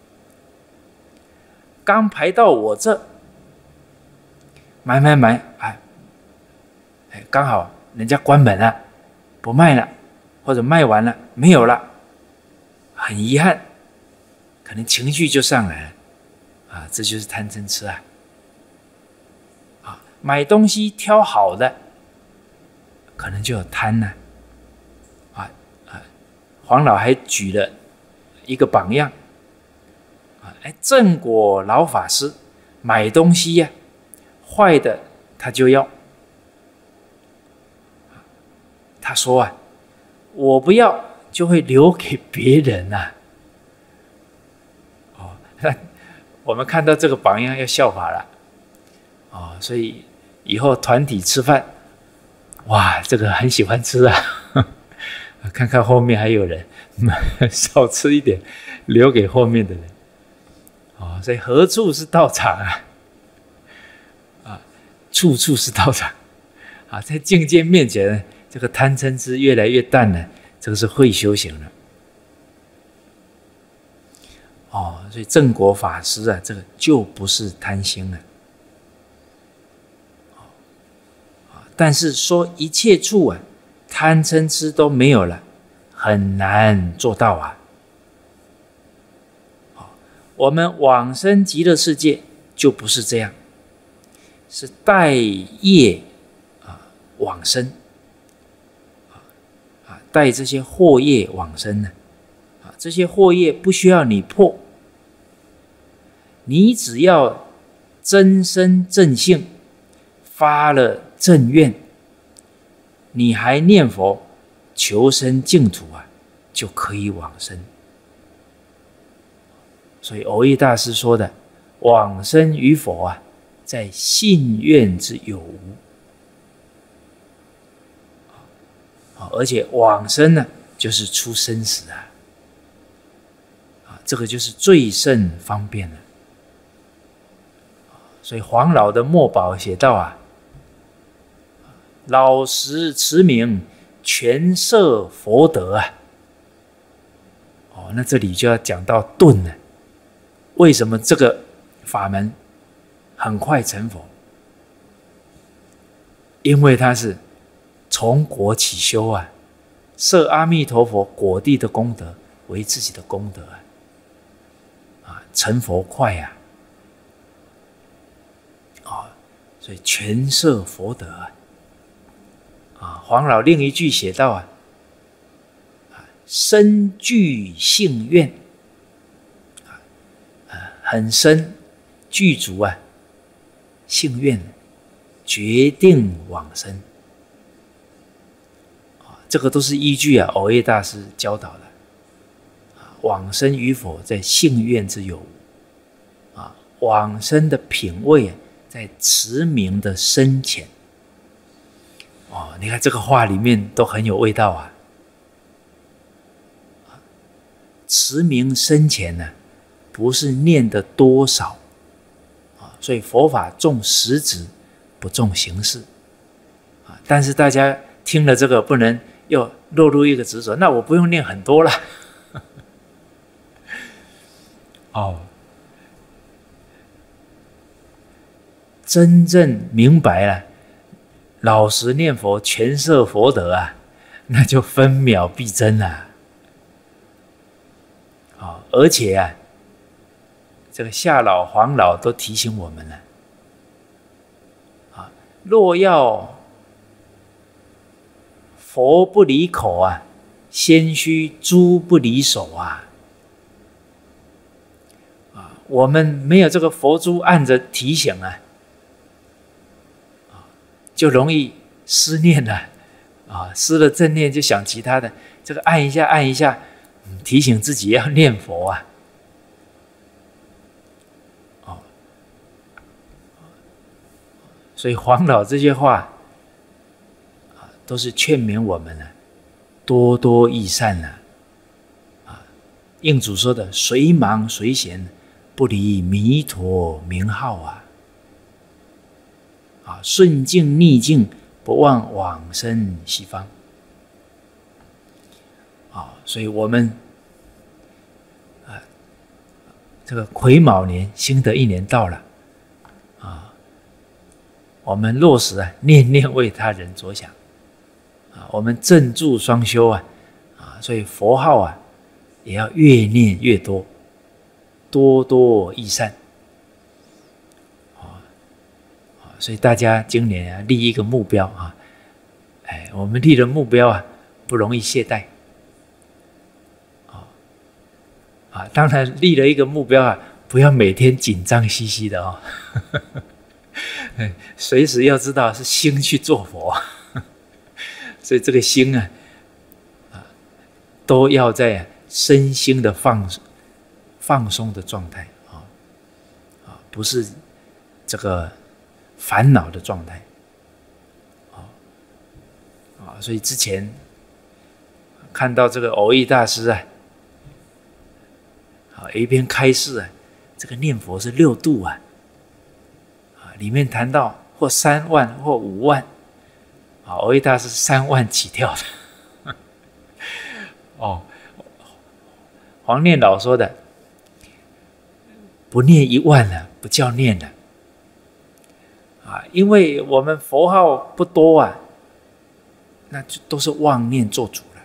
刚排到我这，买买买，哎，哎，刚好人家关门了，不卖了。或者卖完了没有了，很遗憾，可能情绪就上来了啊，这就是贪嗔痴啊！啊，买东西挑好的，可能就有贪呢、啊。啊啊，黄老还举了一个榜样啊，哎，正果老法师买东西呀、啊，坏的他就要，他说啊。我不要，就会留给别人呐、啊。哦，那我们看到这个榜样要效法了。哦，所以以后团体吃饭，哇，这个很喜欢吃啊。看看后面还有人，少吃一点，留给后面的人。哦，所以何处是道场啊？啊，处处是道场。啊，在境界面前。这个贪嗔痴越来越淡了，这个是会修行了。哦，所以正果法师啊，这个就不是贪心了。但是说一切处啊，贪嗔痴都没有了，很难做到啊。我们往生极乐世界就不是这样，是带业啊往生。带这些惑业往生呢，啊，这些惑业不需要你破，你只要真身正性，发了正愿，你还念佛求生净土啊，就可以往生。所以蕅益大师说的，往生与否啊，在信愿之有无。而且往生呢，就是出生死啊，啊，这个就是最甚方便了。所以黄老的末宝写道啊，老实持名，全摄佛德啊。哦，那这里就要讲到顿了。为什么这个法门很快成佛？因为它是从果起修啊，摄阿弥陀佛果地的功德为自己的功德啊，啊，成佛快啊，啊，所以全摄佛德啊，啊，黄老另一句写道啊，啊，深具信愿，啊，很深具足啊，信愿，决定往生。这个都是依据啊，蕅益大师教导的。往生与否，在信愿之有无啊；往生的品位啊，在持名的深浅。哦，你看这个话里面都很有味道啊。持名深浅呢、啊，不是念的多少啊， 所以佛法重实质，不重形式啊。但是大家听了这个，不能又落入一个执着，那我不用念很多了。哦，真正明白了，老实念佛，全摄佛德啊，那就分秒必争了。哦，而且啊，这个夏老、黄老都提醒我们了，啊，若要佛不离口啊，先须诸不离手啊。啊，我们没有这个佛珠按着提醒啊，就容易失念了啊，失了正念就想其他的，这个按一下按一下，提醒自己要念佛啊。哦，所以黄老这些话啊，都是劝勉我们啊，多多益善啊。啊，印祖说的“随忙随闲，不离弥陀名号啊”。啊，顺境逆境，不忘往生西方。啊，所以我们啊，这个癸卯年新的一年到了，啊，我们落实啊，念念为他人着想，啊，我们正住双修啊，啊，所以佛号啊，也要越念越多，多多益善。所以大家今年啊立一个目标啊，哎，我们立了目标啊，不容易懈怠。啊、啊，当然立了一个目标啊，不要每天紧张兮兮的哦，随时要知道是心去做佛，所以这个心啊，啊，都要在身心的放放松的状态啊，啊，不是这个烦恼的状态，啊啊，所以之前看到这个蕅益大师啊，啊，有一篇开示啊，这个念佛是六度啊，啊，里面谈到或三万或五万，啊，蕅益大师三万起跳的，哦，黄念老说的，不念一万了，不叫念了。啊，因为我们佛号不多啊，那就都是妄念做主了。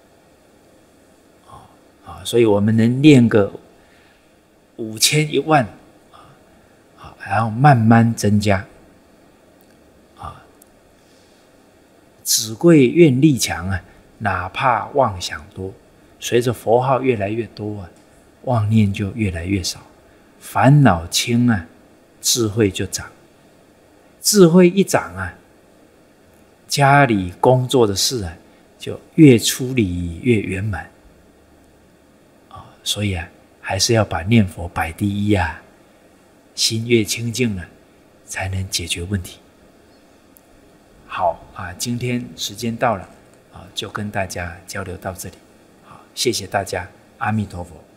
啊啊，所以我们能念个五千一万啊，然后慢慢增加。啊，子贵愿力强啊，哪怕妄想多。随着佛号越来越多啊，妄念就越来越少，烦恼轻啊，智慧就长。智慧一长啊，家里工作的事啊，就越处理越圆满。啊，所以啊，还是要把念佛摆第一啊，心越清净了，才能解决问题。好啊，今天时间到了啊，就跟大家交流到这里。好，谢谢大家，阿弥陀佛。